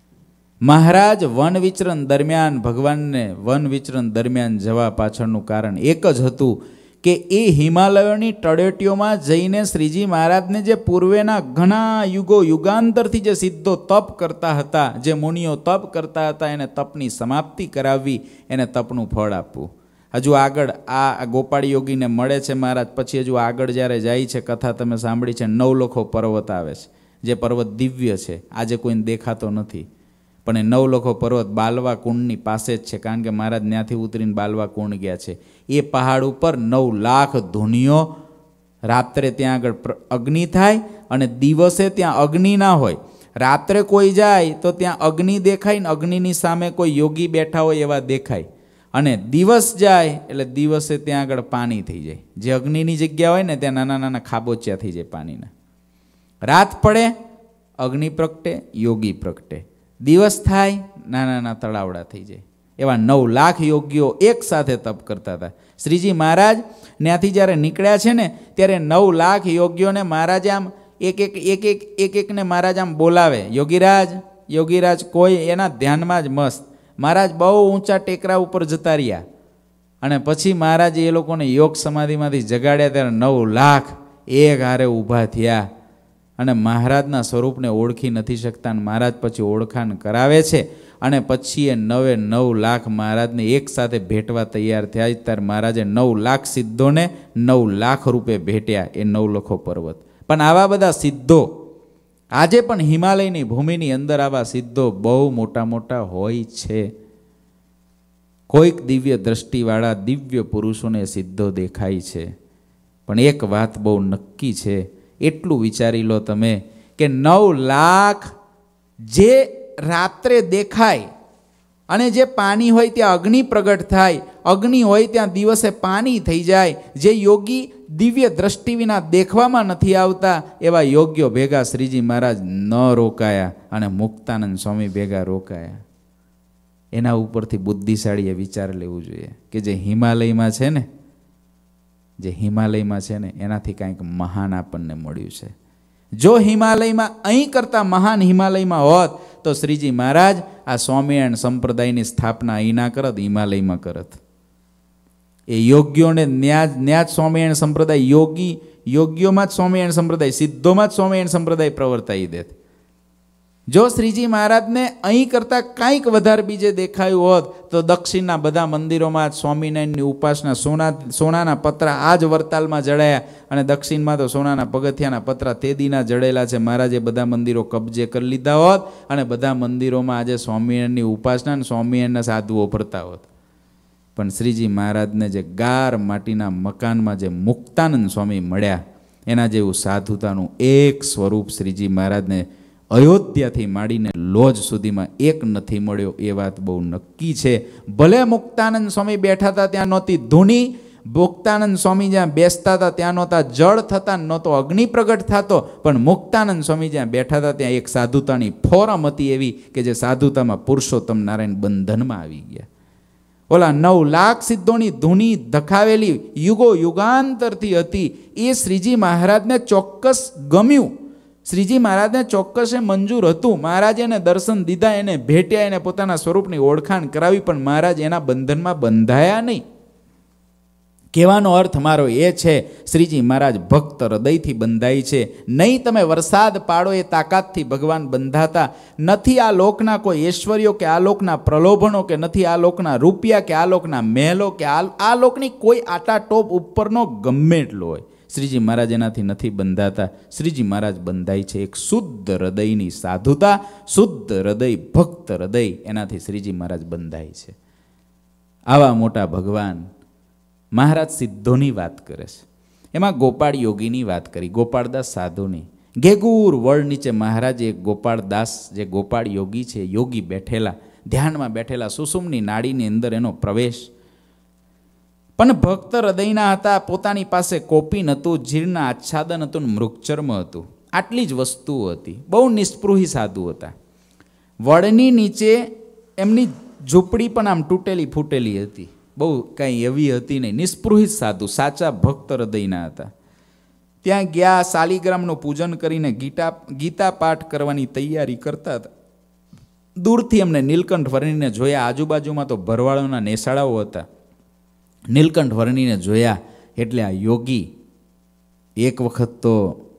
મહારાજ વન વિચરણ દરમિયાન ભગવાનને વન વિચરણ દરમિયાન જવા પાછળનું કારણ એક જ હતું કે એ હિમાલયોની તળેટીઓમાં જઈને શ્રીજી મહારાજને જે પૂર્વેના ઘણા યુગો યુગાંતરથી જે સિદ્ધો તપ કરતા હતા, જે મુનિઓ તપ કરતા હતા, એને તપની સમાપ્તિ કરાવવી, એને તપનું ફળ આપવું. હજુ આગળ આ ગોપાળ યોગીને મળે છે મહારાજ, પછી હજુ આગળ જ્યારે જાય છે, કથા તમે સાંભળી છે, નવલખો પર્વત આવે છે, જે પર્વત દિવ્ય છે, આજે કોઈને દેખાતો નથી. પણ એ નવલખો પર્વત બાલવા કુંડની પાસે જ છે, કારણ કે મહારાજ ત્યાંથી ઉતરીને બાલવા કુંડ ગયા છે. એ પહાડ ઉપર 9 લાખ ધૂનીઓ, રાત્રે ત્યાં આગળ અગ્નિ થાય અને દિવસે ત્યાં અગ્નિ ના હોય. રાત્રે કોઈ જાય તો ત્યાં અગ્નિ દેખાય ને અગ્નિની સામે કોઈ યોગી બેઠા હોય એવા દેખાય, અને દિવસ જાય એટલે દિવસે ત્યાં આગળ પાણી થઈ જાય. જે અગ્નિની જગ્યા હોય ને ત્યાં નાના નાના ખાબોચિયા થઈ જાય પાણીના. રાત પડે અગ્નિ પ્રગટે, યોગી પ્રગટે. દિવસ થાય નાના નાના તળાવડા થઈ જાય. એવા 9 લાખ યોગીઓ એક સાથે તપ કરતા હતા. શ્રીજી મહારાજ ત્યાંથી જ્યારે નીકળ્યા છે ને ત્યારે 9 લાખ યોગીઓને મહારાજે આમ એક એકને મહારાજ આમ બોલાવે, યોગીરાજ યોગીરાજ, કોઈ એના ધ્યાનમાં જ મસ્ત. મહારાજ બહુ ઊંચા ટેકરા ઉપર જતા રહ્યા અને પછી મહારાજે એ લોકોને યોગ સમાધિમાંથી જગાડ્યા ત્યારે 9 લાખ એક હારે ઊભા થયા અને મહારાજના સ્વરૂપને ઓળખી નથી શકતા. અને મહારાજ પછી ઓળખાણ કરાવે છે અને પછી એ 9 લાખ મહારાજને એક સાથે ભેટવા તૈયાર થયા. ત્યારે મહારાજે 9 લાખ સિદ્ધોને 9 લાખ રૂપે ભેટ્યા, એ નવલખો પર્વત. પણ આવા બધા સિદ્ધો આજે પણ હિમાલયની ભૂમિની અંદર આવા સિદ્ધો બહુ મોટા મોટા હોય છે. કોઈક દિવ્ય દ્રષ્ટિવાળા દિવ્ય પુરુષોને સિદ્ધો દેખાય છે. પણ એક વાત બહુ નક્કી છે, એટલું વિચારી લો તમે કે 9 લાખ જે રાત્રે દેખાય અને જે પાણી હોય ત્યાં અગ્નિ પ્રગટ થાય, અગ્નિ હોય ત્યાં દિવસે પાણી થઈ જાય, જે યોગી દિવ્ય દ્રષ્ટિ વિના દેખવામાં નથી આવતા, એવા યોગ્યો ભેગા શ્રીજી મહારાજ ન રોકાયા અને મુક્તાનંદ સ્વામી ભેગા રોકાયા. એના ઉપરથી બુદ્ધિશાળીએ વિચાર લેવું જોઈએ કે જે હિમાલયમાં છે ને, જે હિમાલયમાં છે ને એનાથી કાંઈક મહાન આપણને મળ્યું છે. જો હિમાલયમાં અહીં કરતાં મહાન હિમાલયમાં હોત તો શ્રીજી મહારાજ આ સ્વામિનારાયણ સંપ્રદાયની સ્થાપના અહીં ના કરત, હિમાલયમાં કરત. એ યોગ્યોને ન્યાજ સ્વામિનારાયણ સંપ્રદાય યોગ્યોમાં જ સ્વામિનારાયણ સંપ્રદાય, સિદ્ધોમાં જ સ્વામિનારાયણ સંપ્રદાય પ્રવર્તાઈ દેત. જો શ્રીજી મહારાજને અહીં કરતાં કાંઈક વધારે બીજે દેખાયું હોત તો દક્ષિણના બધા મંદિરોમાં સ્વામિનારાયણની ઉપાસના સોનાના પતરા આ જ વરતાલમાં જડાયા, અને દક્ષિણમાં તો સોનાના પગથિયાના પતરા તે દીના જડેલા છે. મહારાજે બધા મંદિરો કબજે કરી લીધા હોત અને બધા મંદિરોમાં આજે સ્વામિનારાયણની ઉપાસના અને સ્વામિનારાયણના સાધુઓ ફરતા હોત. પણ શ્રીજી મહારાજને જે ગાર માટીના મકાનમાં જે મુક્તાનંદ સ્વામી મળ્યા, એના જેવું સાધુતાનું એક સ્વરૂપ શ્રીજી મહારાજને અયોધ્યાથી માંડીને લોજ સુધીમાં એક નથી મળ્યો. એ વાત બહુ નક્કી છે. ભલે મુક્તાનંદ સ્વામી બેઠા હતા ત્યાં નહોતી ધૂની, મુક્તાનંદ સ્વામી જ્યાં બેસતા હતા ત્યાં નહોતા જળ થતા, નહોતો અગ્નિ પ્રગટ થતો, પણ મુક્તાનંદ સ્વામી જ્યાં બેઠા હતા ત્યાં એક સાધુતાની ફોરમ હતી એવી કે જે સાધુતામાં પુરુષોત્તમ નારાયણ બંધનમાં આવી ગયા. ઓલા 9 લાખ સિદ્ધોની ધૂની ધખાવેલી યુગાંતરથી હતી. એ શ્રીજી મહારાજને ચોક્કસ ગમ્યું, શ્રીજી મહારાજને ચોક્કસ એ મંજૂર હતું. મહારાજે એને દર્શન દીધા, એને ભેટ્યા, એને પોતાના સ્વરૂપની ઓળખાણ કરાવી, પણ મહારાજ એના બંધનમાં બંધાયા નહીં. કહેવાનો અર્થ મારો એ છે, શ્રીજી મહારાજ ભક્ત હૃદયથી બંધાય છે. નહીં તમે વરસાદ પાડો એ તાકાતથી ભગવાન બંધાતા નથી. આ લોકના કોઈ ઐશ્વર્યો કે આ લોકના પ્રલોભનો કે નથી આ લોકના રૂપિયા કે આ લોકના મહેલો કે આ લોકની કોઈ આટા ટોપ ઉપરનો ગમે એટલો હોય, શ્રીજી મહારાજ એનાથી નથી બંધાતા. શ્રીજી મહારાજ બંધાય છે એક શુદ્ધ હૃદયની સાધુતા, શુદ્ધ હૃદય, ભક્ત હૃદય, એનાથી શ્રીજી મહારાજ બંધાય છે. આવા મોટા ભગવાન મહારાજ સિદ્ધોની વાત કરે છે. એમાં ગોપાળ યોગીની વાત કરી, ગોપાળદાસ સાધુની. ઘેગુર વડ નીચે મહારાજે એક ગોપાળદાસ, જે ગોપાળ યોગી છે, યોગી બેઠેલા, ધ્યાનમાં બેઠેલા, સુષુમ્ની નાડીની અંદર એનો પ્રવેશ. પણ ભક્ત હૃદયના હતા. પોતાની પાસે કોપી નહોતું, જીર્ણ આચ્છાદન હતું, મૃગચર્મ હતું. આટલી જ વસ્તુઓ હતી. બહુ નિસ્પૃહી સાધુ હતા. વડની નીચે એમની ઝૂંપડી પણ આમ તૂટેલી ફૂટેલી હતી, બહુ કાંઈ એવી હતી નહીં. નિસ્પૃહિત સાધુ, સાચા ભક્ત હૃદયના હતા. ત્યાં ગયા, શાલિગ્રામનું પૂજન કરીને ગીતા પાઠ કરવાની તૈયારી કરતા હતા. દૂરથી એમને નીલકંઠ વર્ણીને જોયા. આજુબાજુમાં તો ભરવાડોના નેસાડાઓ હતા. નીલકંઠ વર્ણીને જોયા એટલે આ યોગી એક વખત તો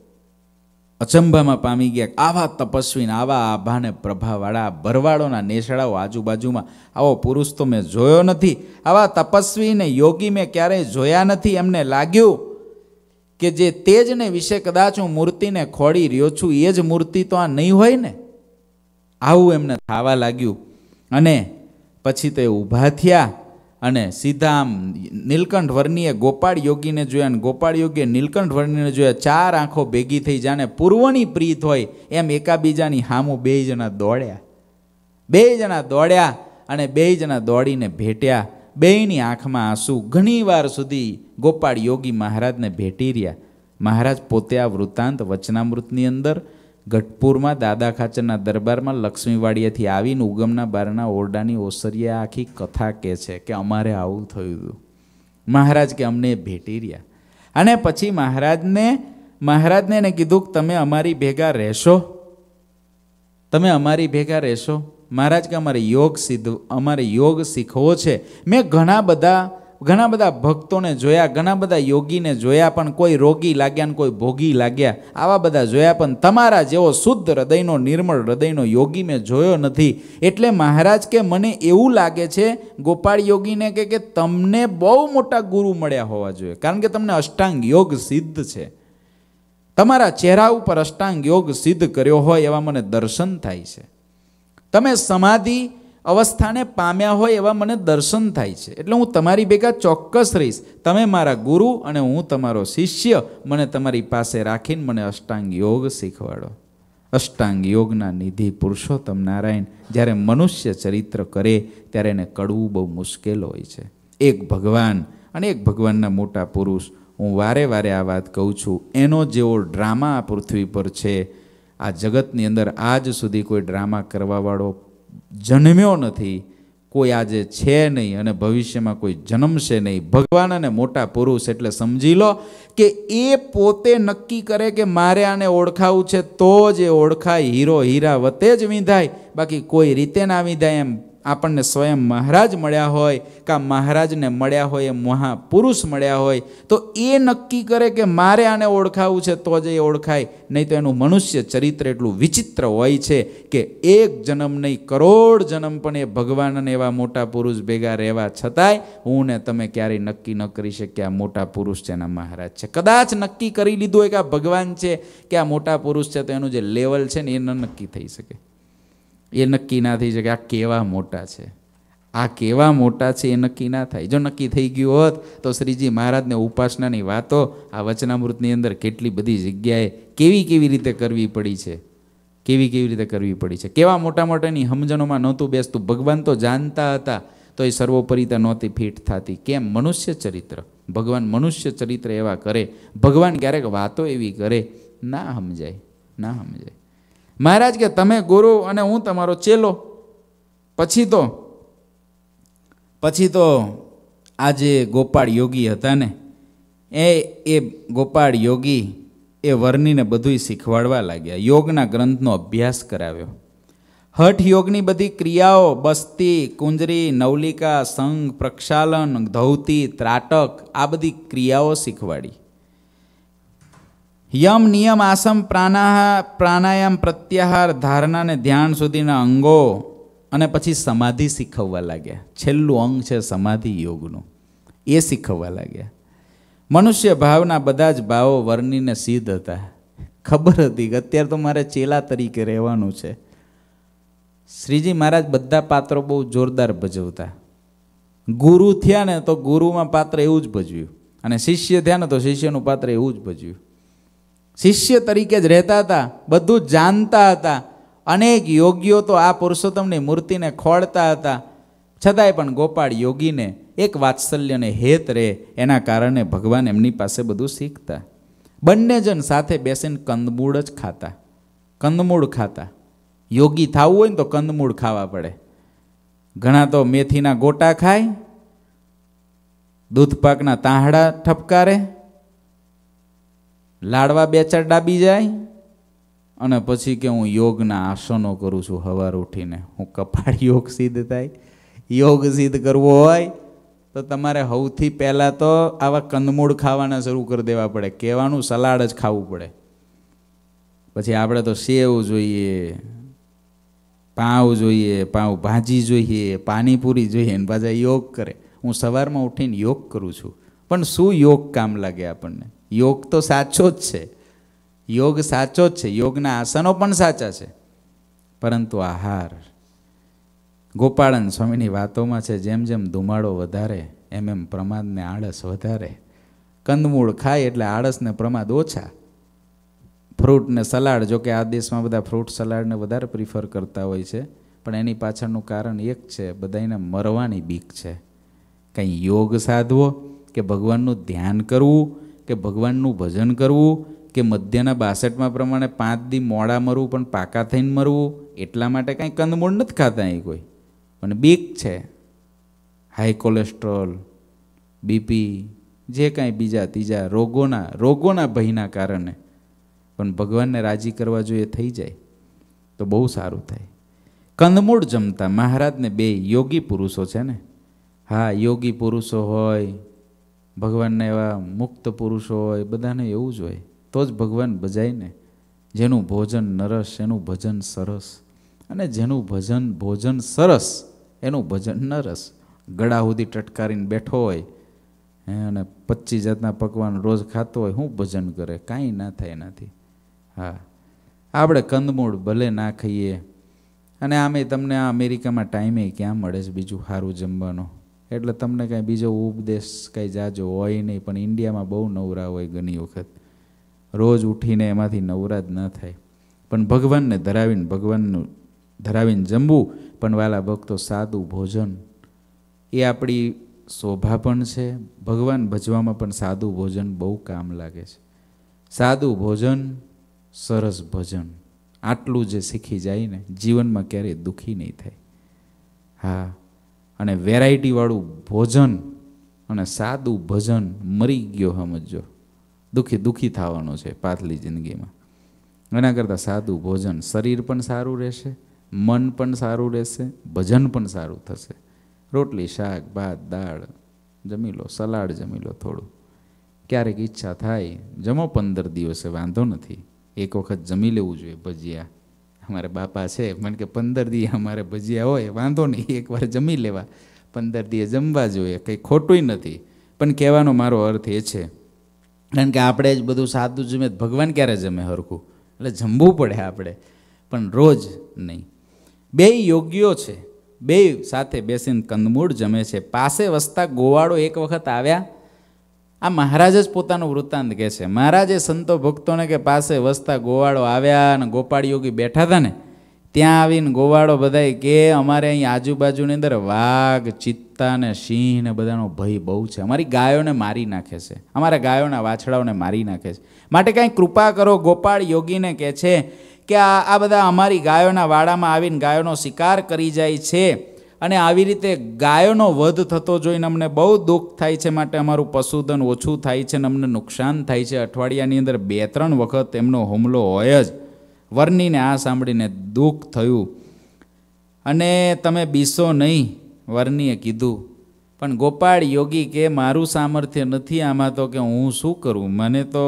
અચંબામાં પામી ગયા. આવા તપસ્વીને, આવા આભાને પ્રભાવાળા ભરવાડોના નેસડાઓ આજુબાજુમાં, આવો પુરુષ તો મેં જોયો નથી, આવા તપસ્વીને યોગી મેં ક્યારેય જોયા નથી. એમને લાગ્યું કે જે તેજને વિશે કદાચ હું મૂર્તિને ખોડી રહ્યો છું એ જ મૂર્તિ તો આ નહીં હોય ને. આવું એમને થવા લાગ્યું. અને પછી તો એ ઊભા થયા અને સીધા આમ નીલકંઠ વર્ણીએ ગોપાળ યોગીને જોયા, અને ગોપાળ યોગીએ નીલકંઠ વર્ણીને જોયા. 4 આંખો ભેગી થઈ, જાણે પૂર્વની પ્રીત હોય એમ એકાબીજાની હામું 2 જણા દોડ્યા. 2 જણા દોડ્યા અને 2 જણા દોડીને ભેટ્યા. બેયની આંખમાં આંસુ. ઘણી વાર સુધી ગોપાળ યોગી મહારાજને ભેટી રહ્યા. મહારાજ પોતે આ વૃત્તાંત વચનામૃતની અંદર ગઢપુરમાં દાદા ખાચરના દરબારમાં લક્ષ્મીવાડીએથી આવીને ઉગમના બારના ઓરડાની ઓસરીએ આખી કથા કહે છે કે અમારે આવું થયું હતું. મહારાજ કે અમને ભેટી રહ્યા. અને પછી મહારાજને એને કીધું કે તમે અમારી ભેગા રહેશો, તમે અમારી ભેગા રહેશો. મહારાજ કે અમારે યોગ શીખવો છે. મેં ઘણા બધા ભક્તોને જોયા, ઘણા બધા યોગીને જોયા, પણ કોઈ રોગી લાગ્યા ને કોઈ ભોગી લાગ્યા. આવા બધા જોયા, પણ તમારા જેવો શુદ્ધ હૃદયનો, નિર્મળ હૃદયનો યોગી મેં જોયો નથી. એટલે મહારાજ કે મને એવું લાગે છે, ગોપાળ યોગીને કે તમને બહુ મોટા ગુરુ મળ્યા હોવા જોઈએ, કારણ કે તમને અષ્ટાંગ યોગ સિદ્ધ છે. તમારા ચહેરા ઉપર અષ્ટાંગ યોગ સિદ્ધ કર્યો હોય એવા મને દર્શન થાય છે. તમે સમાધિ અવસ્થાને પામ્યા હોય એવા મને દર્શન થાય છે. એટલે હું તમારી ભેગા ચોક્કસ રહીશ. તમે મારા ગુરુ અને હું તમારો શિષ્ય. મને તમારી પાસે રાખીને મને અષ્ટાંગ યોગ શીખવાડો. અષ્ટાંગ યોગના નિધિ પુરુષોત્તમ નારાયણ જ્યારે મનુષ્ય ચરિત્ર કરે ત્યારે એને કડવું બહુ મુશ્કેલ હોય છે. એક ભગવાન અને એક ભગવાનના મોટા પુરુષ. હું વારે વારે આ વાત કહું છું, એનો જેવો ડ્રામા આ પૃથ્વી પર છે, આ જગતની અંદર આજ સુધી કોઈ ડ્રામા કરવાવાળો જન્મ્યો નથી. કોઈ આજે છે નહીં અને ભવિષ્યમાં કોઈ જન્મશે નહીં. ભગવાન અને મોટા પુરુષ એટલે સમજી લો કે એ પોતે નક્કી કરે કે મારે આને ઓળખાવું છે તો જ એ ઓળખાય. હીરો હીરા વતે જ વિંધાય, બાકી કોઈ રીતે ના વિંધાય. એમ આપણને સ્વયં મહારાજ મળ્યા હોય કે મહારાજને મળ્યા હોય, એ મહાપુરુષ મળ્યા હોય તો એ નક્કી કરે કે મારે આને ઓળખાવું છે તો જ એ ઓળખાય. નહીં તો એનું મનુષ્ય ચરિત્ર એટલું વિચિત્ર હોય છે કે એક જન્મ નહીં, કરોડ જન્મ પણ એ ભગવાન અને એવા મોટા પુરુષ ભેગા રહેવા છતાંય હું ને તમે ક્યારેય નક્કી ન કરી શકીએ આ મોટા પુરુષ છે, એના મહારાજ છે. કદાચ નક્કી કરી લીધું હોય કે આ ભગવાન છે કે આ મોટા પુરુષ છે, તો એનું જે લેવલ છે ને એ ન નક્કી થઈ શકે. એ નક્કી ના થઈ શકે આ કેવા મોટા છે, આ કેવા મોટા છે એ નક્કી ના થાય. જો નક્કી થઈ ગયું હોત તો શ્રીજી મહારાજને ઉપાસનાની વાતો આ વચનામૃતની અંદર કેટલી બધી જગ્યાએ કેવી રીતે કરવી પડી છે, કેવી રીતે કરવી પડી છે. કેવા મોટા મોટાની સમજણોમાં નહોતું બેસતું. ભગવાન તો જાણતા હતા તો એ સર્વોપરિતા નહોતી ફીટ થતી. કેમ? મનુષ્ય ચરિત્ર. ભગવાન મનુષ્ય ચરિત્ર એવા કરે. ભગવાન ક્યારેક વાતો એવી કરે ના સમજાય, ના સમજાય. મહારાજ કે તમે ગુરુ અને હું તમારો ચેલો. પછી તો આ જે ગોપાળ યોગી હતા ને એ ગોપાળ યોગી એ વર્ણીને બધું શીખવાડવા લાગ્યા. યોગના ગ્રંથનો અભ્યાસ કરાવ્યો. હઠ યોગની બધી ક્રિયાઓ, બસ્તી, કુંજરી, નવલિકા, સંઘ, પ્રક્ષાલન, ધૌતી, ત્રાટક, આ બધી ક્રિયાઓ શીખવાડી. યમ, નિયમ, આસમ, પ્રાણાયામ, પ્રત્યાહાર, ધારણા ને ધ્યાન સુધીના અંગો અને પછી સમાધિ શીખવવા લાગ્યા. છેલ્લું અંગ છે સમાધિ યોગનું, એ શીખવવા લાગ્યા. મનુષ્ય ભાવના બધા જ ભાવો વર્ણીને સિદ્ધ હતા. ખબર હતી કે અત્યારે તો મારે ચેલા તરીકે રહેવાનું છે. શ્રીજી મહારાજ બધા પાત્રો બહુ જોરદાર ભજવતા. ગુરુ થયા ને તો ગુરુમાં પાત્ર એવું જ ભજવ્યું, અને શિષ્ય થયા ને તો શિષ્યનું પાત્ર એવું જ ભજવ્યું. શિષ્ય તરીકે જ રહેતા હતા, બધું જ જાણતા હતા. અનેક યોગીઓ તો આ પુરુષોત્તમની મૂર્તિને ખોળતા હતા, છતાંય પણ ગોપાળ યોગીને એક વાત્સલ્યને હેત રહે એના કારણે ભગવાન એમની પાસે બધું શીખતા. બંને જણ સાથે બેસીને કંદમૂળ જ ખાતા, કંદમૂળ ખાતા. યોગી થવું હોય ને તો કંદમૂળ ખાવા પડે. ઘણા તો મેથીના ગોટા ખાય, દૂધપાકના તાંહડા ઠપકારે, લાડવા બે ચાર ડાબી જાય અને પછી કે હું યોગના આસનો કરું છું. સવાર ઉઠીને હું કપાળ યોગ સિદ્ધ થાય. યોગ સિદ્ધ કરવો હોય તો તમારે સૌથી પહેલાં તો આવા કંદમૂળ ખાવાના શરૂ કરી દેવા પડે. કહેવાનું સલાડ જ ખાવું પડે. પછી આપણે તો સેવ જોઈએ, પાઉં જોઈએ, પાઉં ભાજી જોઈએ, પાણીપુરી જોઈએ, ને પાછા યોગ કરે. હું સવારમાં ઉઠીને યોગ કરું છું, પણ શું યોગ કામ લાગે આપણને? યોગ તો સાચો જ છે, યોગ સાચો જ છે, યોગના આસનો પણ સાચા છે, પરંતુ આહાર. ગોપાળન સ્વામીની વાતોમાં છે, જેમ જેમ ધુમાડો વધારે એમ પ્રમાદને આળસ વધારે. કંદમૂળ ખાય એટલે આળસને પ્રમાદ ઓછા. ફ્રૂટ ને સલાડ, જો કે આ દેશમાં બધા ફ્રૂટ સલાડને વધારે પ્રિફર કરતા હોય છે, પણ એની પાછળનું કારણ એક છે, બધાને મરવાની બીક છે. કંઈ યોગ સાધવો કે ભગવાનનું ધ્યાન કરવું કે ભગવાનનું ભજન કરવું કે મધ્યના 62માં પ્રમાણે 5 દી મોડા મરવું પણ પાકા થઈને મરવું, એટલા માટે કાંઈ કંદમૂળ નથી ખાતા અહીં કોઈ, પણ બીક છે. હાઈ કોલેસ્ટ્રોલ, બીપી, જે કાંઈ બીજા ત્રીજા રોગોના ભયના કારણે. પણ ભગવાનને રાજી કરવા જોઈએ થઈ જાય તો બહુ સારું થાય. કંદમૂળ જમતા મહારાજને 2 યોગી પુરુષો છે ને. હા, યોગી પુરુષો હોય, ભગવાનના એવા મુક્ત પુરુષો હોય, બધાને એવું જ હોય તો જ ભગવાન ભજાય ને. જેનું ભોજન નરસ એનું ભજન સરસ, અને જેનું ભોજન સરસ એનું ભજન નરસ. ગળા સુધી ટટકારીને બેઠો હોય અને 25 જાતના પકવાન રોજ ખાતો હોય, શું ભજન કરે? કાંઈ ના થાય એનાથી. હા, આપણે કંદમૂળ ભલે ના ખાઈએ, અને આમે તમને આ અમેરિકામાં ટાઈમે ક્યાં મળે છે બીજું સારું જમવાનું, એટલે તમને કાંઈ બીજો ઉપદેશ કાંઈ જાજો હોય નહીં. પણ ઇન્ડિયામાં બહુ નવરા હોય ઘણી વખત, રોજ ઉઠીને એમાંથી નવરા જ ન થાય. પણ ભગવાનને ધરાવીને જમવું. પણ વાલા ભક્તો, સાદું ભોજન એ આપણી શોભા પણ છે. ભગવાન ભજવામાં પણ સાદું ભોજન બહુ કામ લાગે છે. સાદું ભોજન, સરસ ભજન, આટલું જે શીખી જાય ને, જીવનમાં ક્યારેય દુઃખી નહીં થાય. હા, અને વેરાયટીવાળું ભોજન અને સાદું ભજન મરી ગયો સમજો. દુઃખી થવાનો છે પાછલી જિંદગીમાં. એના કરતાં સાદું ભોજન, શરીર પણ સારું રહેશે, મન પણ સારું રહેશે, ભજન પણ સારું થશે. રોટલી શાક ભાત દાળ જમી લો, સલાડ જમી લો, થોડું ક્યારેક ઈચ્છા થાય જમો 15 દિવસે, વાંધો નથી. એક વખત જમી લેવું જોઈએ ભજીયા. અમારે બાપા છે મને કે 15 દિવસ અમારે ભજીયા હોય, વાંધો નહીં, એકવાર જમી લેવા. 15 દિવસ જમવા જોઈએ, કંઈ ખોટું નથી. પણ કહેવાનો મારો અર્થ એ છે, કારણ કે આપણે જ બધું સાદું જમે, ભગવાન ક્યારે જમે હરખું? એટલે જમવું પડે આપણે, પણ રોજ નહીં. 2 યોગીઓ છે, 2 સાથે બેસીને કંદમૂળ જમે છે. પાસે વસતા ગોવાળો એક વખત આવ્યા. આ મહારાજ જ પોતાનું વૃત્તાંત કહે છે. મહારાજે સંતો ભક્તોને કે પાસે વસતા ગોવાળો આવ્યા અને ગોપાળ યોગી બેઠા હતા ને, ત્યાં આવીને ગોવાળો બધાય કે અમારે અહીં આજુબાજુની અંદર વાઘ, ચિત્તા ને સિંહ ને બધાનો ભય બહુ છે, અમારી ગાયોને મારી નાખે છે, અમારા ગાયોના વાછડાઓને મારી નાખે છે, માટે કાંઈ કૃપા કરો. ગોપાળ યોગીને કહે છે કે આ બધા અમારી ગાયોના વાડામાં આવીને ગાયોનો શિકાર કરી જાય છે અને આવી રીતે ગાયોનો વધ થતો જોઈને અમને બહુ દુઃખ થાય છે, માટે અમારું પશુધન ઓછું થાય છે અને અમને નુકસાન થાય છે. અઠવાડિયાની અંદર 2-3 વખત એમનો હુમલો હોય જ. વર્ણીને આ સાંભળીને દુઃખ થયું અને તમે બીસો નહીં, વર્ણીએ કીધું. પણ ગોપાળ યોગી કે મારું સામર્થ્ય નથી આમાં, તો કે હું શું કરું, મને તો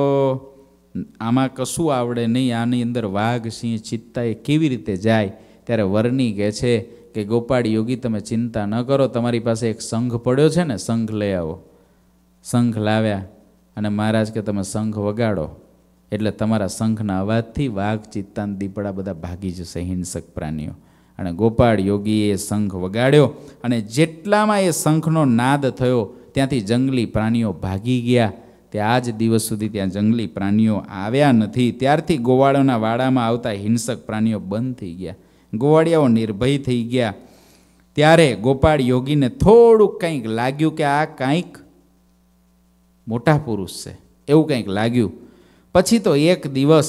આમાં કશું આવડે નહીં, આની અંદર વાઘ સિંહ ચિત્તા એ કેવી રીતે જાય? ત્યારે વર્ણી કહે છે કે ગોપાળ યોગી તમે ચિંતા ન કરો, તમારી પાસે એક શંખ પડ્યો છે ને, શંખ લઈ આવો. શંખ લાવ્યા અને મહારાજ કે તમે શંખ વગાડો એટલે તમારા શંખના અવાજથી વાઘ ચિત્તા દીપડા બધા ભાગી જશે, હિંસક પ્રાણીઓ. અને ગોપાળ યોગીએ શંખ વગાડ્યો અને જેટલામાં એ શંખનો નાદ થયો ત્યાંથી જંગલી પ્રાણીઓ ભાગી ગયા. તે આજ દિવસ સુધી ત્યાં જંગલી પ્રાણીઓ આવ્યા નથી. ત્યારથી ગોવાળોના વાડામાં આવતા હિંસક પ્રાણીઓ બંધ થઈ ગયા, ગોવાળિયાઓ નિર્ભય થઈ ગયા. ત્યારે ગોપાળ યોગીને થોડુંક કંઈક લાગ્યું કે આ કંઈક મોટા પુરુષ છે, એવું કંઈક લાગ્યું. પછી તો એક દિવસ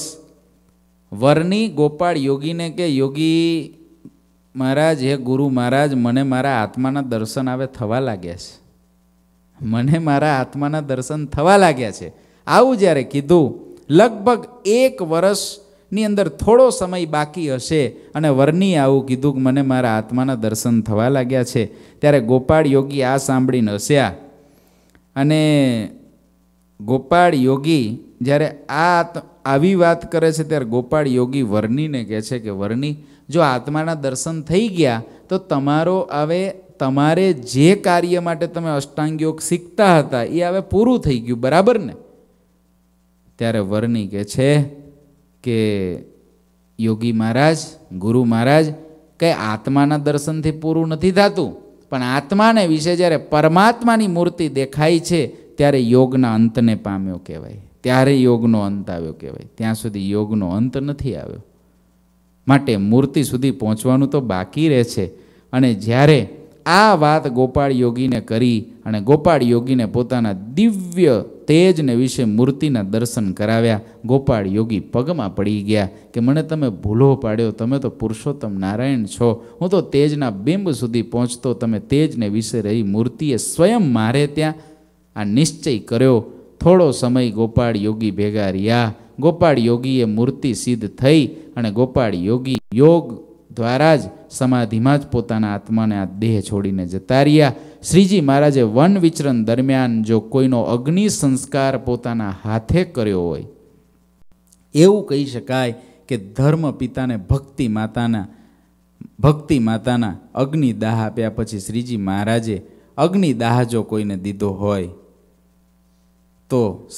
વર્ણી ગોપાળ યોગીને કે યોગી મહારાજ, હે ગુરુ મહારાજ, મને મારા આત્માના દર્શન આવે થવા લાગ્યા છે, મને મારા આત્માના દર્શન થવા લાગ્યા છે. આવું જ્યારે કીધું, લગભગ 1 વર્ષની અંદર થોડો સમય બાકી હશે અને વર્ણીએ આવું કીધું કે મને મારા આત્માના દર્શન થવા લાગ્યા છે. ત્યારે ગોપાળ યોગી આ સાંભળીને હસ્યા. અને ગોપાળ યોગી જ્યારે આવી વાત કરે છે ત્યારે ગોપાળ યોગી વર્ણીને કહે છે કે વર્ણી, જો આત્માના દર્શન થઈ ગયા તો તમારે જે કાર્ય માટે તમે અષ્ટાંગ યોગ શીખતા હતા એ હવે પૂરું થઈ ગયું, બરાબર ને? ત્યારે વર્ણી કહે છે કે યોગી મહારાજ, ગુરુ મહારાજ, કંઈ આત્માના દર્શનથી પૂરું નથી થતું, પણ આત્માને વિશે જ્યારે પરમાત્માની મૂર્તિ દેખાય છે ત્યારે યોગના અંતને પામ્યો કહેવાય, ત્યારે યોગનો અંત આવ્યો કહેવાય. ત્યાં સુધી યોગનો અંત નથી આવ્યો, માટે મૂર્તિ સુધી પહોંચવાનું તો બાકી રહે છે. અને જ્યારે આ વાત ગોપાળ યોગીને કરી અને ગોપાળ યોગીને પોતાના દિવ્ય તેજને વિશે મૂર્તિના દર્શન કરાવ્યા, ગોપાળ યોગી પગમાં પડી ગયા કે મને તમે ભૂલો પાડ્યો, તમે તો પુરુષોત્તમ નારાયણ છો, હું તો તેજના બિંબ સુધી પહોંચતો, તમે તેજને વિશે રહી મૂર્તિએ સ્વયં મારે ત્યાં આ નિશ્ચય કર્યો. થોડો સમય ગોપાળ યોગી ભેગા રહ્યા. ગોપાળ યોગીએ મૂર્તિ સિદ્ધ થઈ અને ગોપાળ યોગી યોગ દ્વારા જ સમાધિમાં જ પોતાના આત્માને આ દેહ છોડીને જતા રહ્યા. શ્રીજી મહારાજે વન વિચરણ દરમિયાન જો કોઈનો અગ્નિ સંસ્કાર પોતાના હાથે કર્યો હોય, એવું કહી શકાય કે ધર્મ પિતાને ભક્તિ માતાના અગ્નિદાહ આપ્યા પછી શ્રીજી મહારાજે અગ્નિદાહ જો કોઈને દીધો હોય તો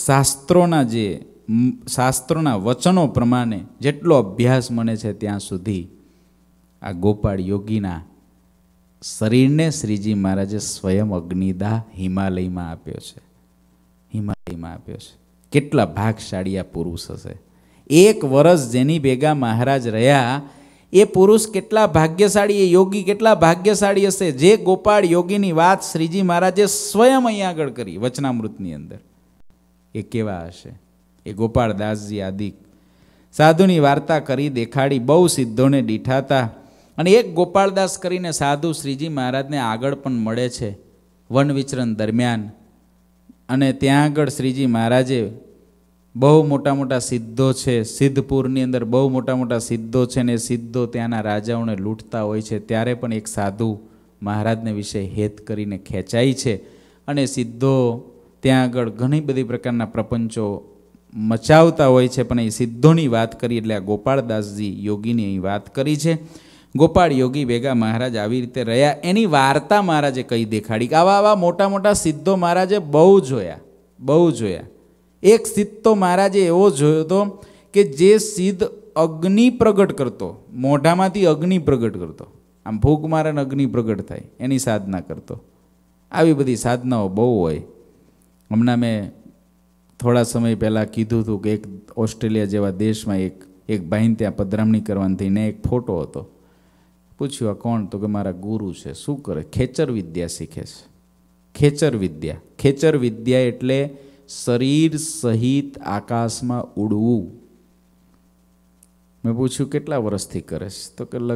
શાસ્ત્રોના વચનો પ્રમાણે જેટલો અભ્યાસ મને છે ત્યાં સુધી આ ગોપાળ યોગીના શરીરને શ્રીજી મહારાજે સ્વયં અગ્નિદાહ હિમાલયમાં આપ્યો છે. કેટલા ભાગશાળી આ પુરુષ હશે! 1 વર્ષ જેની ભેગા મહારાજ રહ્યા એ પુરુષ કેટલા ભાગ્યશાળી, એ યોગી કેટલા ભાગ્યશાળી હશે, જે ગોપાળ યોગીની વાત શ્રીજી મહારાજે સ્વયં અહીં આગળ કરી વચનામૃતની અંદર. એ કેવા હશે? એ ગોપાળદાસજી આદિ સાધુની વાર્તા કરી દેખાડી, બહુ સિદ્ધોને દીઠાતા અને એક ગોપાળદાસ કરીને સાધુ શ્રીજી મહારાજને આગળ પણ મળે છે વન વિચરણ દરમિયાન, અને ત્યાં આગળ શ્રીજી મહારાજે બહુ મોટા મોટા સિદ્ધો છે, સિદ્ધપુરની અંદર બહુ મોટા મોટા સિદ્ધો છે ને એ સિદ્ધો ત્યાંના રાજાઓને લૂંટતા હોય છે, ત્યારે પણ એક સાધુ મહારાજને વિશે હેત કરીને ખેંચાય છે, અને સિદ્ધો ત્યાં આગળ ઘણી બધી પ્રકારના પ્રપંચો મચાવતા હોય છે, પણ એ સિદ્ધોની વાત કરી એટલે આ ગોપાળદાસજી યોગીની અહીં વાત કરી છે. ગોપાળ યોગી ભેગા મહારાજ આવી રીતે રહ્યા, એની વાર્તા મહારાજે કહી દેખાડી કે આવા આવા મોટા મોટા સિદ્ધો મહારાજે બહુ જોયા. એક સિદ્ધ તો મહારાજે એવો જોયો હતો કે જે સિદ્ધ અગ્નિ પ્રગટ કરતો, મોઢામાંથી અગ્નિ પ્રગટ કરતો, આમ ફૂંક મારે ને અગ્નિ પ્રગટ થાય એની સાધના કરતો. આવી બધી સાધનાઓ બહુ હોય. હમણાં મેં થોડા સમય પહેલાં કીધું હતું કે એક ઓસ્ટ્રેલિયા જેવા દેશમાં એક ભાઈને ત્યાં પધરામણી કરવાની થઈને એક ફોટો હતો. પૂછ્યું આ કોણ? તો કે મારા ગુરુ છે. શું કરે? ખેચર વિદ્યા શીખે છે. ખેચર વિદ્યા એટલે શરીર સહિત આકાશમાં ઉડવું. મેં પૂછ્યું કેટલા વર્ષથી કરે છે? તો કે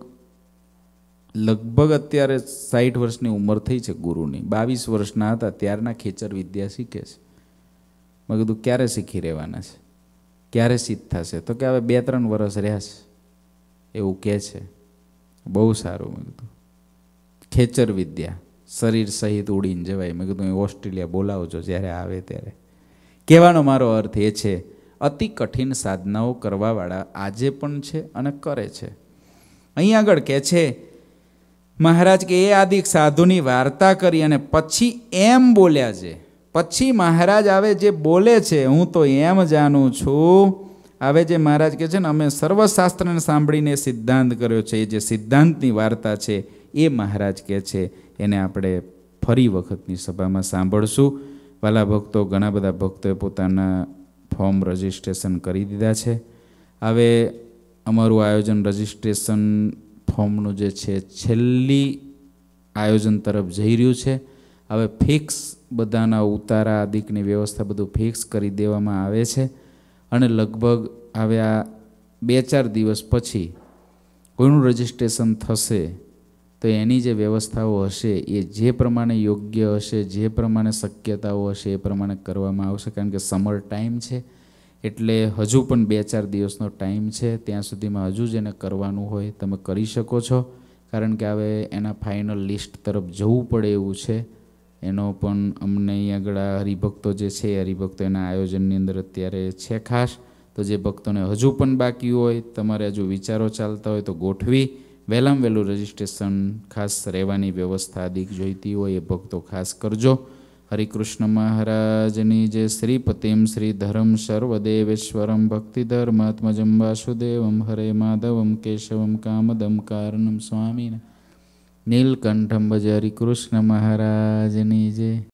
લગભગ અત્યારે 60 વર્ષની ઉંમર થઈ છે ગુરુની. 22 વર્ષના હતા ત્યારના ખેચર વિદ્યા શીખે છે. મેં કીધું ક્યારે શીખી રહેવાના છે? ક્યારે સિદ્ધ થશે? તો કે હવે 2-3 વર્ષ રહ્યા છે એવું કહે છે. બહુ સારું. મેં કીધું ખેચર વિદ્યા, શરીર સહિત ઉડીને જવાય. મેં કીધું ઓસ્ટ્રેલિયા બોલાવજો જ્યારે આવે ત્યારે. કહેવાનો મારો અર્થ એ છે, અતિ કઠિન સાધનાઓ કરવાવાળા આજે પણ છે અને કરે છે. અહીં આગળ કહે છે મહારાજ કે એ આદિક સાધુની વાર્તા કરી અને પછી એમ બોલ્યા છે. પછી મહારાજ આવે જે બોલે છે, હું તો એમ જાણું છું. હવે જે મહારાજ કહે છે ને અમે સર્વશાસ્ત્રને સાંભળીને સિદ્ધાંત કર્યો છે, એ જે સિદ્ધાંતની વાર્તા છે એ મહારાજ કહે છે એને આપણે ફરી વખતની સભામાં સાંભળશું. વાલા ભક્તો, ઘણા બધા ભક્તોએ પોતાના ફોર્મ રજિસ્ટ્રેશન કરી દીધા છે. હવે અમારું આયોજન રજિસ્ટ્રેશન ફોર્મનું જે છે છેલ્લી આયોજન તરફ જઈ રહ્યું છે. હવે ફિક્સ બધાના ઉતારા આદિકની વ્યવસ્થા બધું ફિક્સ કરી દેવામાં આવે છે, અને લગભગ હવે આ 2-4 દિવસ પછી કોઈનું રજિસ્ટ્રેશન થશે તો એની જે વ્યવસ્થાઓ હશે એ જે પ્રમાણે યોગ્ય હશે, જે પ્રમાણે શક્યતાઓ હશે એ પ્રમાણે કરવામાં આવશે. કારણ કે સમર ટાઈમ છે એટલે હજુ પણ 2-4 દિવસનો ટાઈમ છે. ત્યાં સુધીમાં હજુ જેને કરવાનું હોય તમે કરી શકો છો. કારણ કે હવે એના ફાઇનલ લિસ્ટ તરફ જવું પડે એવું છે. એનો પણ અમને અહીં આગળ હરિભક્તો જે છે એ હરિભક્તો એના આયોજનની અંદર અત્યારે છે ખાસ. તો જે ભક્તોને હજુ પણ બાકી હોય, તમારે હજુ વિચારો ચાલતા હોય તો ગોઠવી વહેલામાં વહેલું રજિસ્ટ્રેશન, ખાસ રહેવાની વ્યવસ્થા અધિક જોઈતી હોય એ ભક્તો ખાસ કરજો. હરિકૃષ્ણ મહારાજની જે શ્રીપતિમ શ્રી ધરમ સર્વદેવેશ્વરમ ભક્તિધર્માત્મજમ વાસુદેવમ હરે માધવમ કેશવમ કામદમ કારણમ સ્વામીને નીલકંઠમ ભજ. હરિકૃષ્ણ મહારાજની જે